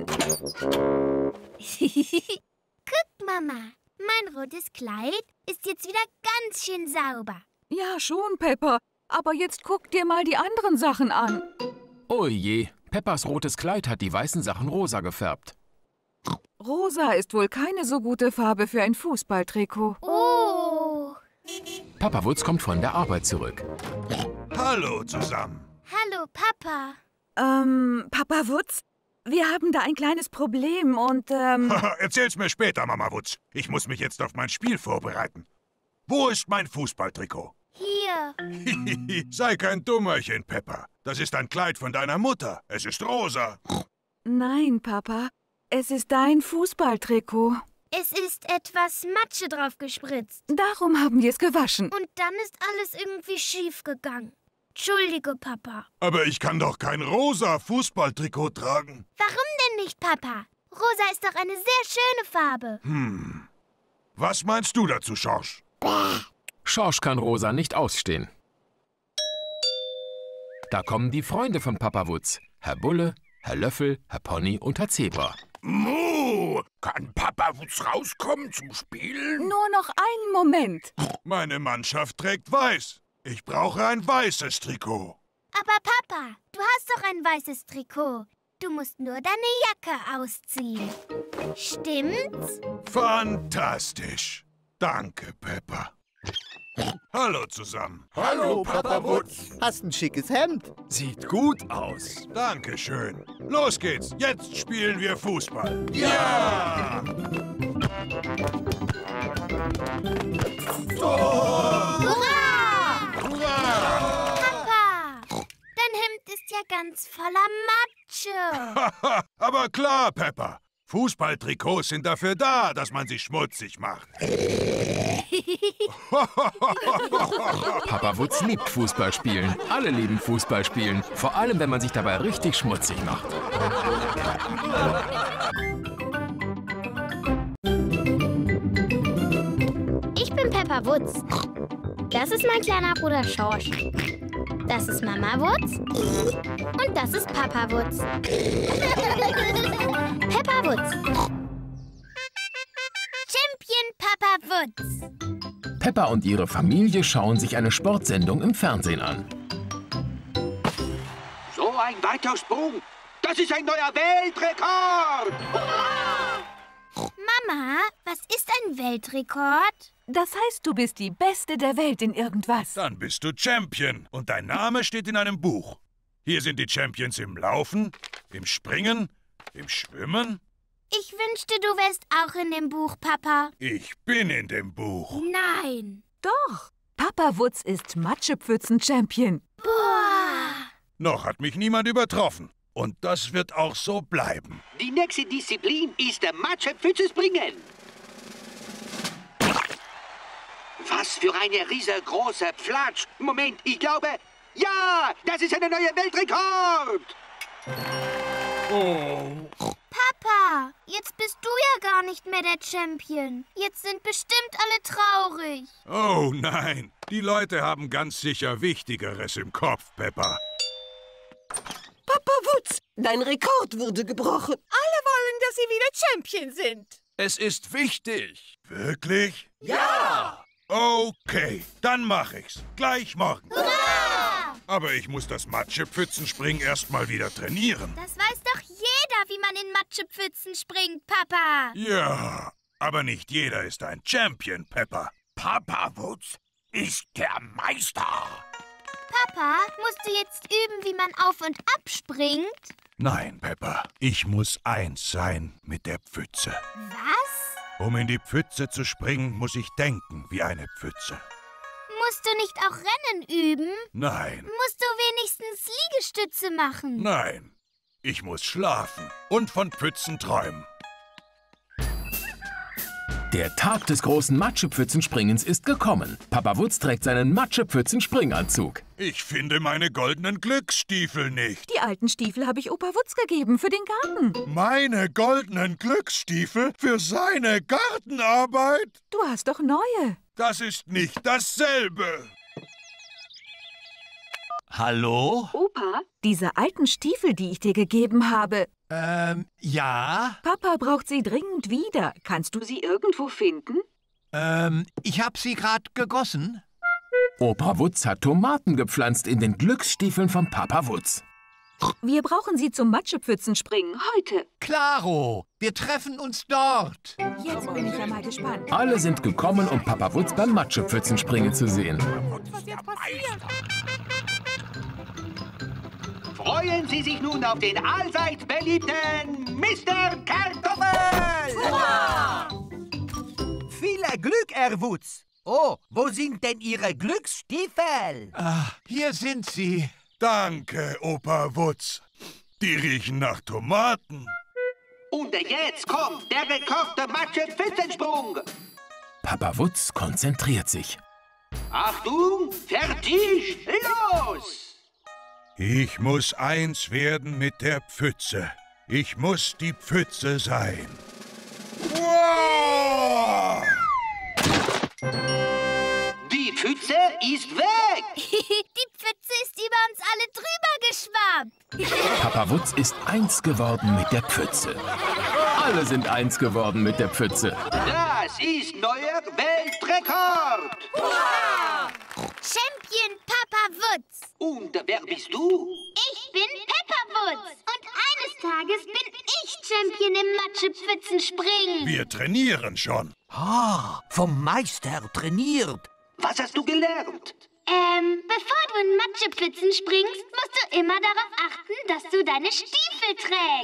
[SPEAKER 1] Guck, Mama, mein rotes Kleid ist jetzt wieder ganz schön sauber.
[SPEAKER 4] Ja, schon, Peppa. Aber jetzt guck dir mal die anderen Sachen an.
[SPEAKER 2] Oh je, Peppas rotes Kleid hat die weißen Sachen rosa gefärbt.
[SPEAKER 4] Rosa ist wohl keine so gute Farbe für ein Fußballtrikot.
[SPEAKER 1] Oh.
[SPEAKER 2] Papa Wutz kommt von der Arbeit zurück.
[SPEAKER 3] Hallo zusammen.
[SPEAKER 1] Hallo, Papa.
[SPEAKER 4] Papa Wutz, wir haben da ein kleines Problem und,
[SPEAKER 3] Erzähl's mir später, Mama Wutz. Ich muss mich jetzt auf mein Spiel vorbereiten. Wo ist mein Fußballtrikot?
[SPEAKER 1] Hier.
[SPEAKER 3] Sei kein Dummerchen, Peppa. Das ist ein Kleid von deiner Mutter. Es ist rosa.
[SPEAKER 4] Nein, Papa. Es ist dein Fußballtrikot.
[SPEAKER 1] Es ist etwas Matsche drauf gespritzt.
[SPEAKER 4] Darum haben wir es gewaschen.
[SPEAKER 1] Und dann ist alles irgendwie schief gegangen. Entschuldige, Papa.
[SPEAKER 3] Aber ich kann doch kein rosa Fußballtrikot tragen.
[SPEAKER 1] Warum denn nicht, Papa? Rosa ist doch eine sehr schöne Farbe.
[SPEAKER 3] Was meinst du dazu, Schorsch?
[SPEAKER 2] Schorsch kann rosa nicht ausstehen. Da kommen die Freunde von Papa Wutz. Herr Bulle, Herr Löffel, Herr Pony und Herr Zebra.
[SPEAKER 7] Mu, kann Papa Wutz rauskommen zum Spielen?
[SPEAKER 4] Nur noch einen Moment.
[SPEAKER 3] Meine Mannschaft trägt weiß. Ich brauche ein weißes Trikot.
[SPEAKER 1] Aber Papa, du hast doch ein weißes Trikot. Du musst nur deine Jacke ausziehen. Stimmt's?
[SPEAKER 3] Fantastisch. Danke, Peppa. Hallo zusammen.
[SPEAKER 11] Hallo, Papa Wutz. Hast ein schickes Hemd.
[SPEAKER 3] Sieht gut aus. Dankeschön. Los geht's. Jetzt spielen wir Fußball. Ja!
[SPEAKER 1] Hurra!
[SPEAKER 3] Hurra!
[SPEAKER 1] Papa, dein Hemd ist ja ganz voller Matsche.
[SPEAKER 3] Aber klar, Peppa. Fußballtrikots sind dafür da, dass man sie schmutzig macht.
[SPEAKER 2] Papa Wutz liebt Fußballspielen. Alle lieben Fußballspielen. Vor allem, wenn man sich dabei richtig schmutzig macht.
[SPEAKER 1] Ich bin Peppa Wutz. Das ist mein kleiner Bruder Schorsch. Das ist Mama Wutz. Und das ist Papa Wutz. Peppa Wutz. Champion Papa Wutz.
[SPEAKER 2] Peppa und ihre Familie schauen sich eine Sportsendung im Fernsehen an.
[SPEAKER 7] So ein weiter Sprung. Das ist ein neuer Weltrekord.
[SPEAKER 1] Mama, was ist ein Weltrekord?
[SPEAKER 4] Das heißt, du bist die Beste der Welt in irgendwas.
[SPEAKER 3] Dann bist du Champion und dein Name steht in einem Buch. Hier sind die Champions im Laufen, im Springen, im Schwimmen.
[SPEAKER 1] Ich wünschte, du wärst auch in dem Buch, Papa.
[SPEAKER 3] Ich bin in dem Buch.
[SPEAKER 1] Nein.
[SPEAKER 4] Doch. Papa Wutz ist Matschepfützen-Champion.
[SPEAKER 1] Boah.
[SPEAKER 3] Noch hat mich niemand übertroffen. Und das wird auch so bleiben.
[SPEAKER 7] Die nächste Disziplin ist der Matschepfütze-Springen. Was für eine riesengroße Flatsch. Moment, ich glaube... Ja, das ist eine neue Weltrekord.
[SPEAKER 1] Papa, jetzt bist du ja gar nicht mehr der Champion. Jetzt sind bestimmt alle traurig.
[SPEAKER 3] Oh nein, die Leute haben ganz sicher Wichtigeres im Kopf, Peppa.
[SPEAKER 6] Papa Wutz, dein Rekord wurde gebrochen.
[SPEAKER 5] Alle wollen, dass Sie wieder Champion sind.
[SPEAKER 3] Es ist wichtig. Wirklich?
[SPEAKER 5] Ja!
[SPEAKER 3] Okay, dann mach ich's. Gleich morgen.
[SPEAKER 1] Hurra!
[SPEAKER 3] Aber ich muss das Matschepfützenspringen erst mal wieder trainieren.
[SPEAKER 1] Das weiß doch jeder, wie man in Matschepfützen springt, Papa.
[SPEAKER 3] Ja, aber nicht jeder ist ein Champion, Peppa.
[SPEAKER 7] Papa Wutz ist der Meister.
[SPEAKER 1] Papa, musst du jetzt üben, wie man auf und ab springt?
[SPEAKER 3] Nein, Peppa, ich muss eins sein mit der Pfütze.
[SPEAKER 1] Was?
[SPEAKER 3] Um in die Pfütze zu springen, muss ich denken wie eine Pfütze.
[SPEAKER 1] Musst du nicht auch Rennen üben?
[SPEAKER 3] Nein,
[SPEAKER 1] Musst du wenigstens Liegestütze machen?
[SPEAKER 3] nein. Ich muss schlafen und von Pfützen träumen.
[SPEAKER 2] Der Tag des großen Matschepfützenspringens ist gekommen. Papa Wutz trägt seinen Matschepfützen-Springanzug.
[SPEAKER 3] Ich finde meine goldenen Glücksstiefel nicht.
[SPEAKER 4] Die alten Stiefel habe ich Opa Wutz gegeben für den Garten.
[SPEAKER 3] Meine goldenen Glücksstiefel für seine Gartenarbeit?
[SPEAKER 4] Du hast doch neue.
[SPEAKER 3] Das ist nicht dasselbe.
[SPEAKER 7] Hallo?
[SPEAKER 8] Opa,
[SPEAKER 4] Diese alten Stiefel, die ich dir gegeben habe.
[SPEAKER 7] Ja?
[SPEAKER 4] Papa braucht sie dringend wieder. Kannst du
[SPEAKER 8] Sie irgendwo finden?
[SPEAKER 7] Ich hab sie grad gegossen.
[SPEAKER 2] Opa Wutz hat Tomaten gepflanzt in den Glücksstiefeln von Papa Wutz.
[SPEAKER 4] Wir brauchen sie zum Matschepfützenspringen.
[SPEAKER 8] Heute.
[SPEAKER 7] Klaro, wir treffen uns dort.
[SPEAKER 4] Jetzt bin ich ja mal gespannt.
[SPEAKER 2] Alle sind gekommen, um Papa Wutz beim Matschepfützenspringen zu sehen.
[SPEAKER 9] Was jetzt passiert?
[SPEAKER 11] Freuen Sie sich nun auf den allseits beliebten Mr. Kartoffel!
[SPEAKER 12] Viel Glück, Herr Wutz. Oh, wo sind denn Ihre Glücksstiefel?
[SPEAKER 7] Hier sind sie.
[SPEAKER 3] Danke, Opa Wutz. Die riechen nach Tomaten.
[SPEAKER 11] Und jetzt kommt der Rekord der Matschepfützensprung.
[SPEAKER 2] Papa Wutz konzentriert sich.
[SPEAKER 11] Achtung, fertig, los!
[SPEAKER 3] Ich muss eins werden mit der Pfütze. Ich muss die Pfütze sein. Wow!
[SPEAKER 11] Die Pfütze ist weg!
[SPEAKER 1] Die Pfütze ist über uns alle drüber geschwappt.
[SPEAKER 2] Papa Wutz ist eins geworden mit der Pfütze. Alle sind eins geworden mit der Pfütze.
[SPEAKER 11] Das ist neuer Weltrekord!
[SPEAKER 1] Champion Papa Wutz.
[SPEAKER 11] Und wer bist du?
[SPEAKER 1] Ich bin Peppa Wutz. Und eines Tages bin ich Champion im Matschepfützenspringen.
[SPEAKER 3] Wir trainieren schon.
[SPEAKER 12] Vom Meister trainiert.
[SPEAKER 11] Was hast du gelernt?
[SPEAKER 1] Bevor du in Matschepfützen springst, musst du immer darauf achten, dass du deine Stiefel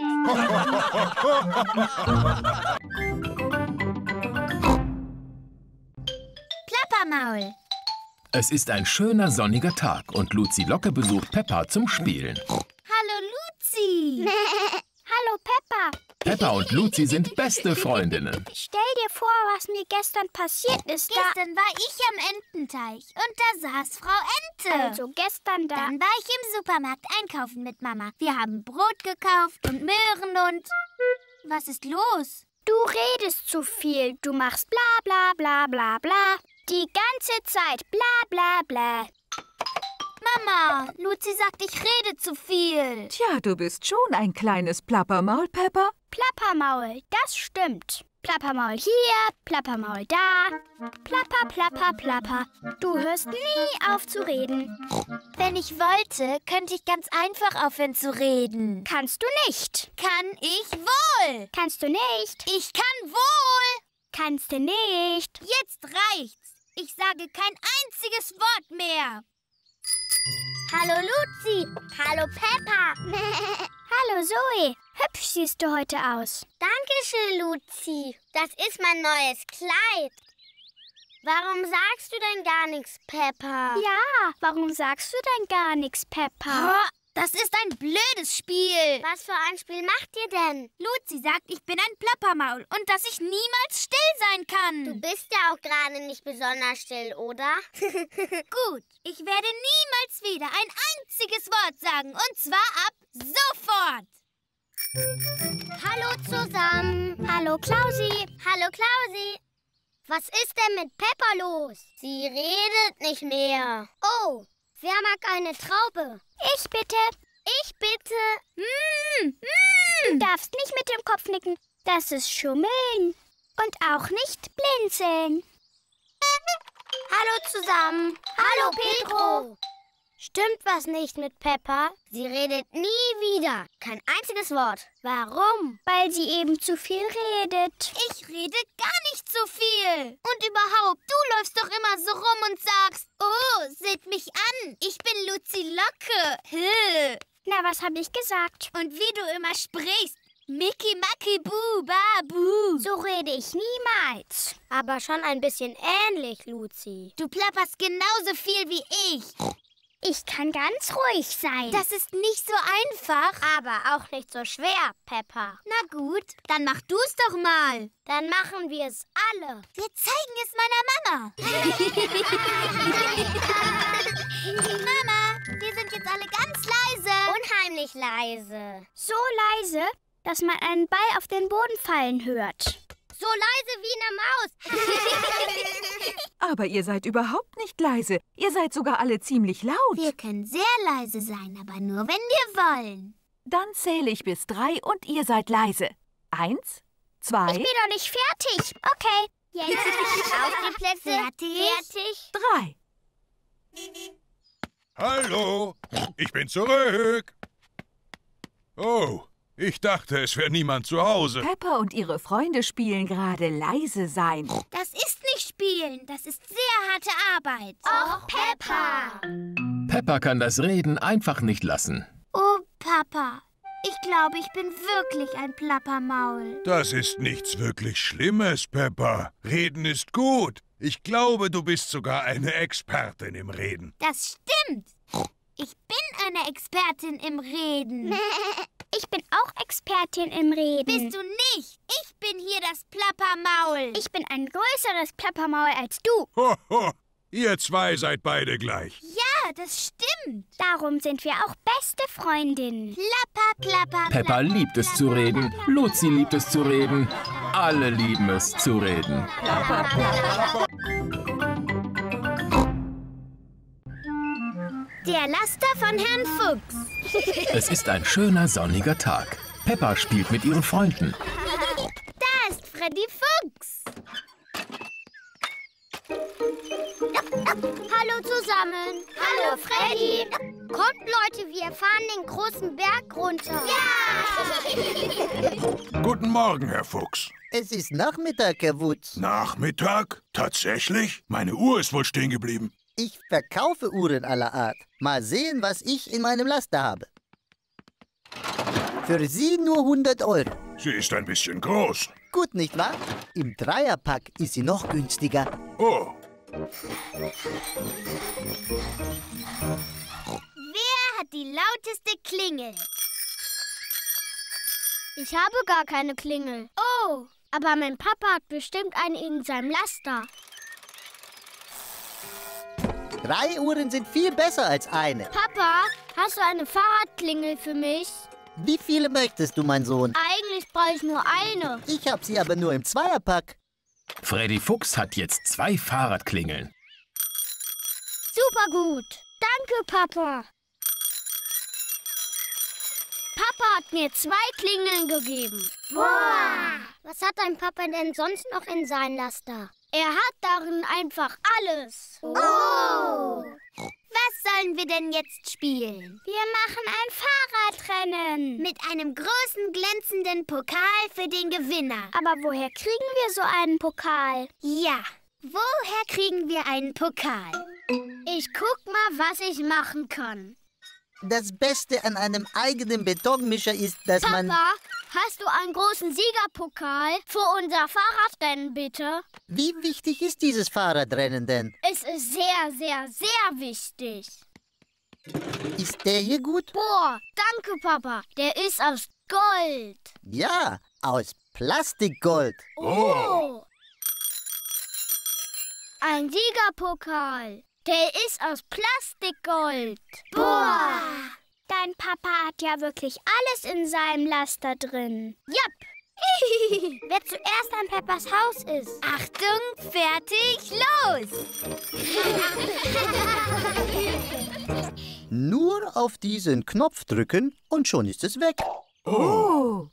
[SPEAKER 1] trägst. Plappermaul.
[SPEAKER 2] Es ist ein schöner sonniger Tag und Luzi Locke besucht Peppa zum Spielen.
[SPEAKER 1] Hallo Luzi. Hallo Peppa.
[SPEAKER 2] Peppa und Luzi sind beste Freundinnen.
[SPEAKER 1] Stell dir vor, was mir gestern passiert ist. Gestern war ich am Ententeich und da saß Frau Ente. Also gestern da. Dann war ich im Supermarkt einkaufen mit Mama. Wir haben Brot gekauft und Möhren und... Was ist los? Du redest zu viel. Du machst bla bla bla bla bla. Die ganze Zeit bla bla bla. Mama, Luzi sagt, ich rede zu viel.
[SPEAKER 4] Tja, du bist schon ein kleines Plappermaul, Peppa.
[SPEAKER 1] Plappermaul, das stimmt. Plappermaul hier, Plappermaul da. Plapper, plapper, plapper. Du hörst nie auf zu reden. Wenn ich wollte, könnte ich ganz einfach aufhören zu reden. Kannst du nicht. Kann ich wohl. Kannst du nicht. Ich kann wohl. Kannst du nicht. Jetzt reicht's. Ich sage kein einziges Wort mehr. Hallo Luzi. Hallo Peppa. Hallo Zoe. Hübsch siehst du heute aus. Dankeschön, Luzi. Das ist mein neues Kleid. Warum sagst du denn gar nichts, Peppa? Ja, warum sagst du denn gar nichts, Peppa? Oh, das ist ein blödes Spiel. Was für ein Spiel macht ihr denn? Luzi sagt, ich bin ein Plappermaul und dass ich niemals still sein kann. Du bist ja auch gerade nicht besonders still, oder? Gut, ich werde niemals wieder ein einziges Wort sagen und zwar ab sofort. Hallo zusammen. Hallo Klausi. Hallo Klausi. Was ist denn mit Peppa los? Sie redet nicht mehr. Oh, wer mag eine Traube? Ich bitte. Ich bitte. Du darfst nicht mit dem Kopf nicken. Das ist Schummeln. Und auch nicht blinzeln. Hallo zusammen. Hallo Pedro. Stimmt was nicht mit Peppa? Sie redet nie wieder. Kein einziges Wort. Warum? Weil sie eben zu viel redet. Ich rede gar nicht so viel. Und überhaupt, du läufst doch immer so rum und sagst, oh, seht mich an. Ich bin Luzi Locke. Na, was habe ich gesagt? Und wie du immer sprichst. Mickey, Macky, Bu, Babu. So rede ich niemals. Aber schon ein bisschen ähnlich, Luzi. Du plapperst genauso viel wie ich. Ich kann ganz ruhig sein. Das ist nicht so einfach. Aber auch nicht so schwer, Peppa. Na gut, dann mach du's doch mal. Dann machen wir es alle. Wir zeigen es meiner Mama. Mama, wir sind jetzt alle ganz leise. Unheimlich leise. So leise, dass man einen Ball auf den Boden fallen hört. So leise wie eine Maus.
[SPEAKER 4] Aber ihr seid überhaupt nicht leise. Ihr seid sogar alle ziemlich laut.
[SPEAKER 1] Wir können sehr leise sein, aber nur, wenn wir wollen.
[SPEAKER 4] Dann zähle ich bis 3 und ihr seid leise. 1, 2...
[SPEAKER 1] Ich bin noch nicht fertig. Okay, jetzt auf die Plätze. Fertig.
[SPEAKER 4] 3.
[SPEAKER 3] Hallo, ich bin zurück. Oh, ich dachte, es wäre niemand zu Hause.
[SPEAKER 4] Peppa und ihre Freunde spielen gerade leise sein.
[SPEAKER 1] Das ist nicht Spielen, das ist sehr harte Arbeit. Och, Peppa.
[SPEAKER 2] Peppa kann das Reden einfach nicht lassen.
[SPEAKER 1] Oh, Papa, ich glaube, ich bin wirklich ein Plappermaul.
[SPEAKER 3] Das ist nichts wirklich Schlimmes, Peppa. Reden ist gut. Ich glaube, du bist sogar eine Expertin im Reden.
[SPEAKER 1] Das stimmt. Ich bin eine Expertin im Reden. Ich bin auch Expertin im Reden. Bist du nicht? Ich bin hier das Plappermaul. Ich bin ein größeres Plappermaul als du.
[SPEAKER 3] Ho, ho. Ihr zwei seid beide gleich.
[SPEAKER 1] Ja, das stimmt. Darum sind wir auch beste Freundinnen. Plapper, plapper,
[SPEAKER 2] Peppa liebt es zu reden. Luzi liebt es zu reden. Alle lieben es zu reden.
[SPEAKER 4] Plapper, plapper.
[SPEAKER 1] Der Laster von Herrn Fuchs.
[SPEAKER 2] Es ist ein schöner sonniger Tag. Peppa spielt mit ihren Freunden.
[SPEAKER 1] Da ist Freddy Fuchs. Hallo zusammen. Hallo Freddy. Kommt Leute, wir fahren den großen Berg runter. Ja!
[SPEAKER 3] Guten Morgen, Herr Fuchs.
[SPEAKER 13] Es ist Nachmittag, Herr Wutz.
[SPEAKER 3] Nachmittag? Tatsächlich? Meine Uhr ist wohl stehen geblieben.
[SPEAKER 13] Ich verkaufe Uhren aller Art. Mal sehen, was ich in meinem Laster habe. Für Sie nur 100 €.
[SPEAKER 3] Sie ist ein bisschen groß.
[SPEAKER 13] Gut, nicht wahr? Im Dreierpack ist sie noch günstiger.
[SPEAKER 3] Oh.
[SPEAKER 1] Wer hat die lauteste Klingel? Ich habe gar keine Klingel. Oh, aber mein Papa hat bestimmt eine in seinem Laster.
[SPEAKER 13] 3 Uhren sind viel besser als eine.
[SPEAKER 1] Papa, hast du eine Fahrradklingel für mich?
[SPEAKER 13] Wie viele möchtest du, mein Sohn?
[SPEAKER 1] Eigentlich brauche ich nur eine.
[SPEAKER 13] Ich habe sie aber nur im Zweierpack.
[SPEAKER 2] Freddy Fuchs hat jetzt 2 Fahrradklingeln.
[SPEAKER 1] Super gut. Danke, Papa. Papa hat mir 2 Klingeln gegeben. Boah! Was hat dein Papa denn sonst noch in seinem Laster? Er hat darin einfach alles. Oh! Was sollen wir denn jetzt spielen? Wir machen ein Fahrradrennen. Mit einem großen, glänzenden Pokal für den Gewinner. Aber woher kriegen wir so einen Pokal? Ja, woher kriegen wir einen Pokal? Ich guck mal, was ich machen kann.
[SPEAKER 13] Das Beste an einem eigenen Betonmischer ist, dass man...
[SPEAKER 1] Papa, hast du einen großen Siegerpokal für unser Fahrradrennen, bitte?
[SPEAKER 13] Wie wichtig ist dieses Fahrradrennen denn?
[SPEAKER 1] Es ist sehr, sehr, sehr wichtig.
[SPEAKER 13] Ist der hier gut?
[SPEAKER 1] Boah, danke, Papa. Der ist aus Gold.
[SPEAKER 13] Ja, aus Plastikgold.
[SPEAKER 1] Oh! Ein Siegerpokal. Der ist aus Plastikgold. Boah! Dein Papa hat ja wirklich alles in seinem Laster drin. Jupp! Wer zuerst an Peppas Haus ist. Achtung, fertig, los!
[SPEAKER 13] Nur auf diesen Knopf drücken und schon ist es weg.
[SPEAKER 6] Oh.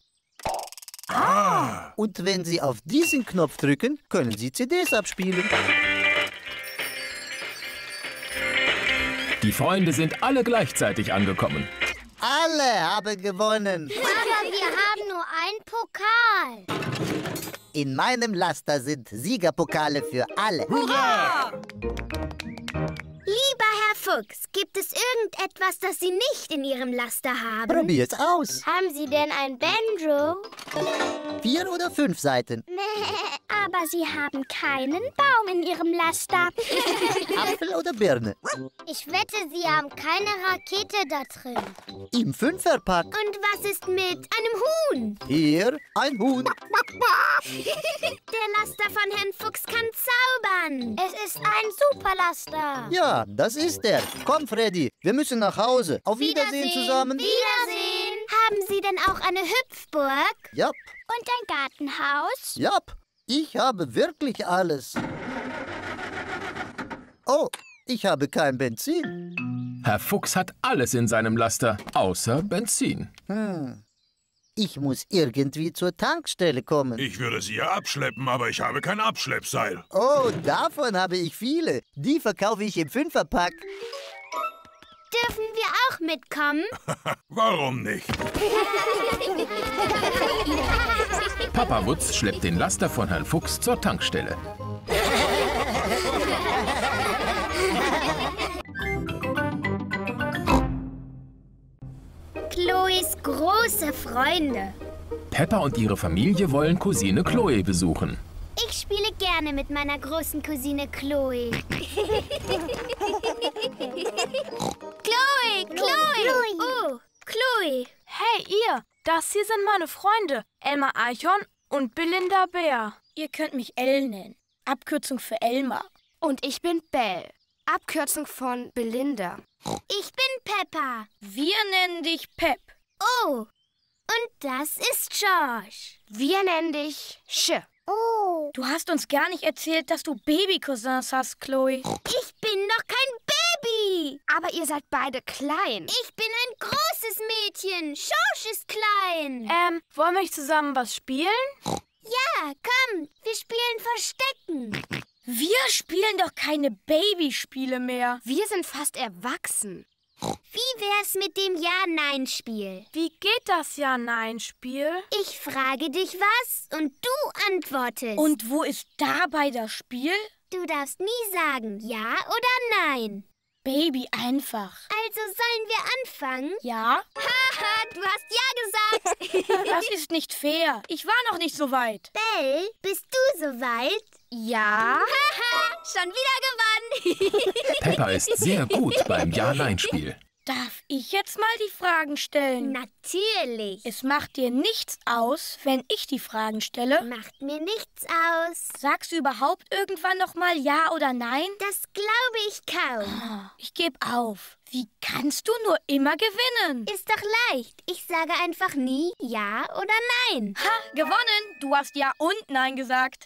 [SPEAKER 13] Und wenn Sie auf diesen Knopf drücken, können Sie CDs abspielen.
[SPEAKER 2] Die Freunde sind alle gleichzeitig angekommen.
[SPEAKER 13] Alle haben gewonnen.
[SPEAKER 1] Aber wir haben nur einen Pokal.
[SPEAKER 13] In meinem Laster sind Siegerpokale für alle.
[SPEAKER 1] Hurra! Lieber Herr Fuchs, gibt es irgendetwas, das Sie nicht in Ihrem Laster haben?
[SPEAKER 13] Probier's aus.
[SPEAKER 1] Haben Sie denn ein Banjo?
[SPEAKER 13] 4 oder 5 Seiten.
[SPEAKER 1] Aber Sie haben keinen Baum in Ihrem Laster.
[SPEAKER 13] Apfel oder Birne.
[SPEAKER 1] Ich wette, Sie haben keine Rakete da drin.
[SPEAKER 13] Im 5er-Pack.
[SPEAKER 1] Und was ist mit einem Huhn?
[SPEAKER 13] Hier ein Huhn.
[SPEAKER 1] Der Laster von Herrn Fuchs kann zaubern. Es ist ein Superlaster.
[SPEAKER 13] Ja, das ist er. Komm, Freddy, wir müssen nach Hause. Auf Wiedersehen zusammen.
[SPEAKER 1] Wiedersehen. Haben Sie denn auch eine Hüpfburg?
[SPEAKER 13] Ja.
[SPEAKER 1] Und ein Gartenhaus?
[SPEAKER 13] Ja, ich habe wirklich alles. Oh, ich habe kein Benzin.
[SPEAKER 2] Herr Fuchs hat alles in seinem Laster, außer Benzin.
[SPEAKER 13] Ich muss irgendwie zur Tankstelle kommen.
[SPEAKER 3] Ich würde sie ja abschleppen, aber ich habe kein Abschleppseil.
[SPEAKER 13] Oh, davon habe ich viele. Die verkaufe ich im 5er-Pack.
[SPEAKER 1] Dürfen wir auch mitkommen?
[SPEAKER 3] Warum nicht?
[SPEAKER 2] Papa Wutz schleppt den Laster von Herrn Fuchs zur Tankstelle.
[SPEAKER 1] Chloes große Freunde.
[SPEAKER 2] Peppa und ihre Familie wollen Cousine Chloe besuchen.
[SPEAKER 1] Ich spiele gerne mit meiner großen Cousine Chloe. Chloe! Oh, Chloe!
[SPEAKER 9] Hey, ihr! Das hier sind meine Freunde, Elmar Eichhorn und Belinda Bär.
[SPEAKER 14] Ihr könnt mich Elle nennen. Abkürzung für Elmar.
[SPEAKER 15] Und ich bin Belle. Abkürzung von Belinda.
[SPEAKER 1] Ich bin Peppa.
[SPEAKER 14] Wir nennen dich Pep.
[SPEAKER 1] Oh, und das ist Josh.
[SPEAKER 15] Wir nennen dich Sch.
[SPEAKER 1] Oh.
[SPEAKER 14] Du hast uns gar nicht erzählt, dass du Baby-Cousins hast, Chloe.
[SPEAKER 1] Ich bin noch kein Baby.
[SPEAKER 15] Aber ihr seid beide klein.
[SPEAKER 1] Ich bin ein großes Mädchen. Josh ist klein.
[SPEAKER 9] Wollen wir nicht zusammen was spielen?
[SPEAKER 1] Ja, komm, wir spielen Verstecken.
[SPEAKER 14] Wir spielen doch keine Babyspiele mehr.
[SPEAKER 15] Wir sind fast erwachsen.
[SPEAKER 1] Wie wär's mit dem Ja-Nein-Spiel?
[SPEAKER 9] Wie geht das Ja-Nein-Spiel?
[SPEAKER 1] Ich frage dich was und du antwortest.
[SPEAKER 14] Und wo ist dabei das Spiel?
[SPEAKER 1] Du darfst nie sagen Ja oder Nein.
[SPEAKER 14] Baby, einfach.
[SPEAKER 1] Also sollen wir anfangen?
[SPEAKER 14] Ja.
[SPEAKER 1] Haha, du hast Ja gesagt.
[SPEAKER 14] Das ist nicht fair. Ich war noch nicht so weit.
[SPEAKER 1] Belle, bist du so weit?
[SPEAKER 15] Ja.
[SPEAKER 1] Haha, schon wieder gewonnen.
[SPEAKER 2] Peppa ist sehr gut beim Ja-Nein-Spiel.
[SPEAKER 14] Darf ich jetzt mal die Fragen stellen?
[SPEAKER 1] Natürlich.
[SPEAKER 14] Es macht dir nichts aus, wenn ich die Fragen stelle?
[SPEAKER 1] Macht mir nichts aus.
[SPEAKER 14] Sagst du überhaupt irgendwann noch mal Ja oder Nein?
[SPEAKER 1] Das glaube ich kaum.
[SPEAKER 14] Ich gebe auf. Wie kannst du nur immer gewinnen?
[SPEAKER 1] Ist doch leicht. Ich sage einfach nie Ja oder Nein.
[SPEAKER 14] Ha, gewonnen. Du hast Ja und Nein gesagt.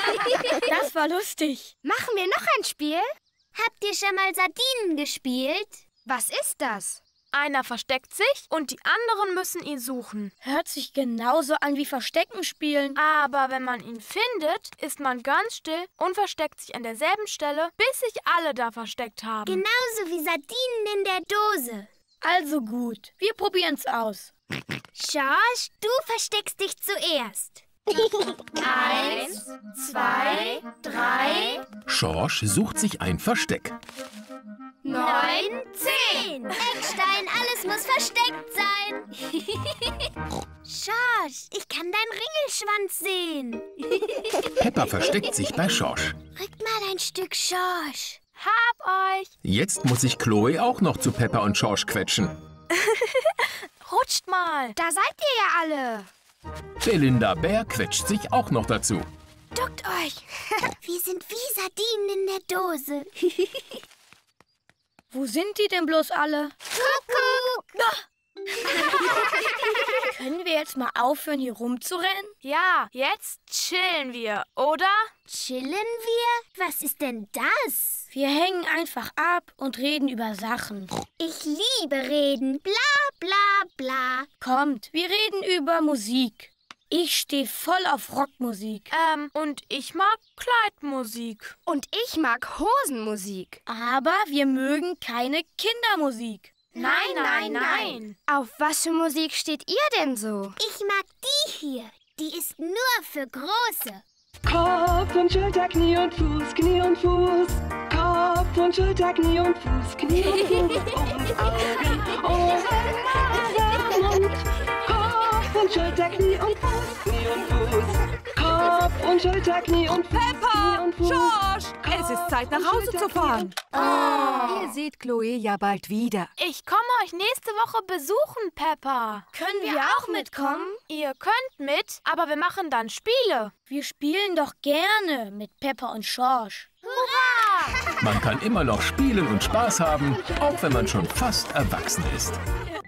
[SPEAKER 14] Das war lustig.
[SPEAKER 15] Machen wir noch ein Spiel?
[SPEAKER 1] Habt ihr schon mal Sardinen gespielt?
[SPEAKER 15] Was ist das?
[SPEAKER 9] Einer versteckt sich und die anderen müssen ihn suchen.
[SPEAKER 14] Hört sich genauso an wie Verstecken spielen.
[SPEAKER 9] Aber wenn man ihn findet, ist man ganz still und versteckt sich an derselben Stelle, bis sich alle da versteckt haben.
[SPEAKER 1] Genauso wie Sardinen in der Dose.
[SPEAKER 14] Also gut, wir probieren's aus.
[SPEAKER 1] Josh, du versteckst dich zuerst.
[SPEAKER 9] 1, 2, 3.
[SPEAKER 2] Schorsch sucht sich ein Versteck.
[SPEAKER 1] 9, 10. Eckstein, alles muss versteckt sein. Schorsch, ich kann deinen Ringelschwanz sehen.
[SPEAKER 2] Peppa versteckt sich bei Schorsch.
[SPEAKER 1] Rückt mal ein Stück, Schorsch.
[SPEAKER 9] Hab euch.
[SPEAKER 2] Jetzt muss sich Chloe auch noch zu Peppa und Schorsch quetschen.
[SPEAKER 9] Rutscht mal.
[SPEAKER 15] Da seid ihr ja alle.
[SPEAKER 2] Belinda Bär quetscht sich auch noch dazu.
[SPEAKER 1] Duckt euch. Wir sind wie Sardinen in der Dose.
[SPEAKER 14] Wo sind die denn bloß alle?
[SPEAKER 1] Kuckuck.
[SPEAKER 14] Können wir jetzt mal aufhören, hier rumzurennen?
[SPEAKER 9] Ja, jetzt chillen wir, oder?
[SPEAKER 1] Chillen wir? Was ist denn das?
[SPEAKER 14] Wir hängen einfach ab und reden über Sachen.
[SPEAKER 1] Ich liebe reden. Bla, bla, bla.
[SPEAKER 14] Kommt, wir reden über Musik. Ich stehe voll auf Rockmusik.
[SPEAKER 9] Und ich mag Kleidmusik.
[SPEAKER 15] Und ich mag Hosenmusik.
[SPEAKER 14] Aber wir mögen keine Kindermusik.
[SPEAKER 9] Nein.
[SPEAKER 15] Auf was für Musik steht ihr denn so?
[SPEAKER 1] Ich mag die hier. Die ist nur für Große.
[SPEAKER 8] Kopf und Schulter, Knie und Fuß, Knie und Fuß. Kopf und Schulter, Knie und Fuß, Knie und Fuß. Und Augen, Ohren, Nase, Mund. Kopf und Schulter, Knie und Fuß, Knie und Fuß. Kopf und Schulter, Knie und Fuß,
[SPEAKER 4] Peppa!
[SPEAKER 8] Knie und Fuß.
[SPEAKER 4] George! Es ist Zeit, nach Hause zu fahren. Ihr seht Chloe ja bald wieder.
[SPEAKER 9] Ich komme euch nächste Woche besuchen, Peppa.
[SPEAKER 14] Können wir auch mitkommen?
[SPEAKER 9] Ihr könnt mit, aber wir machen dann Spiele.
[SPEAKER 14] Wir spielen doch gerne mit Peppa und George.
[SPEAKER 9] Hurra!
[SPEAKER 2] Man kann immer noch spielen und Spaß haben, auch wenn man schon fast erwachsen ist.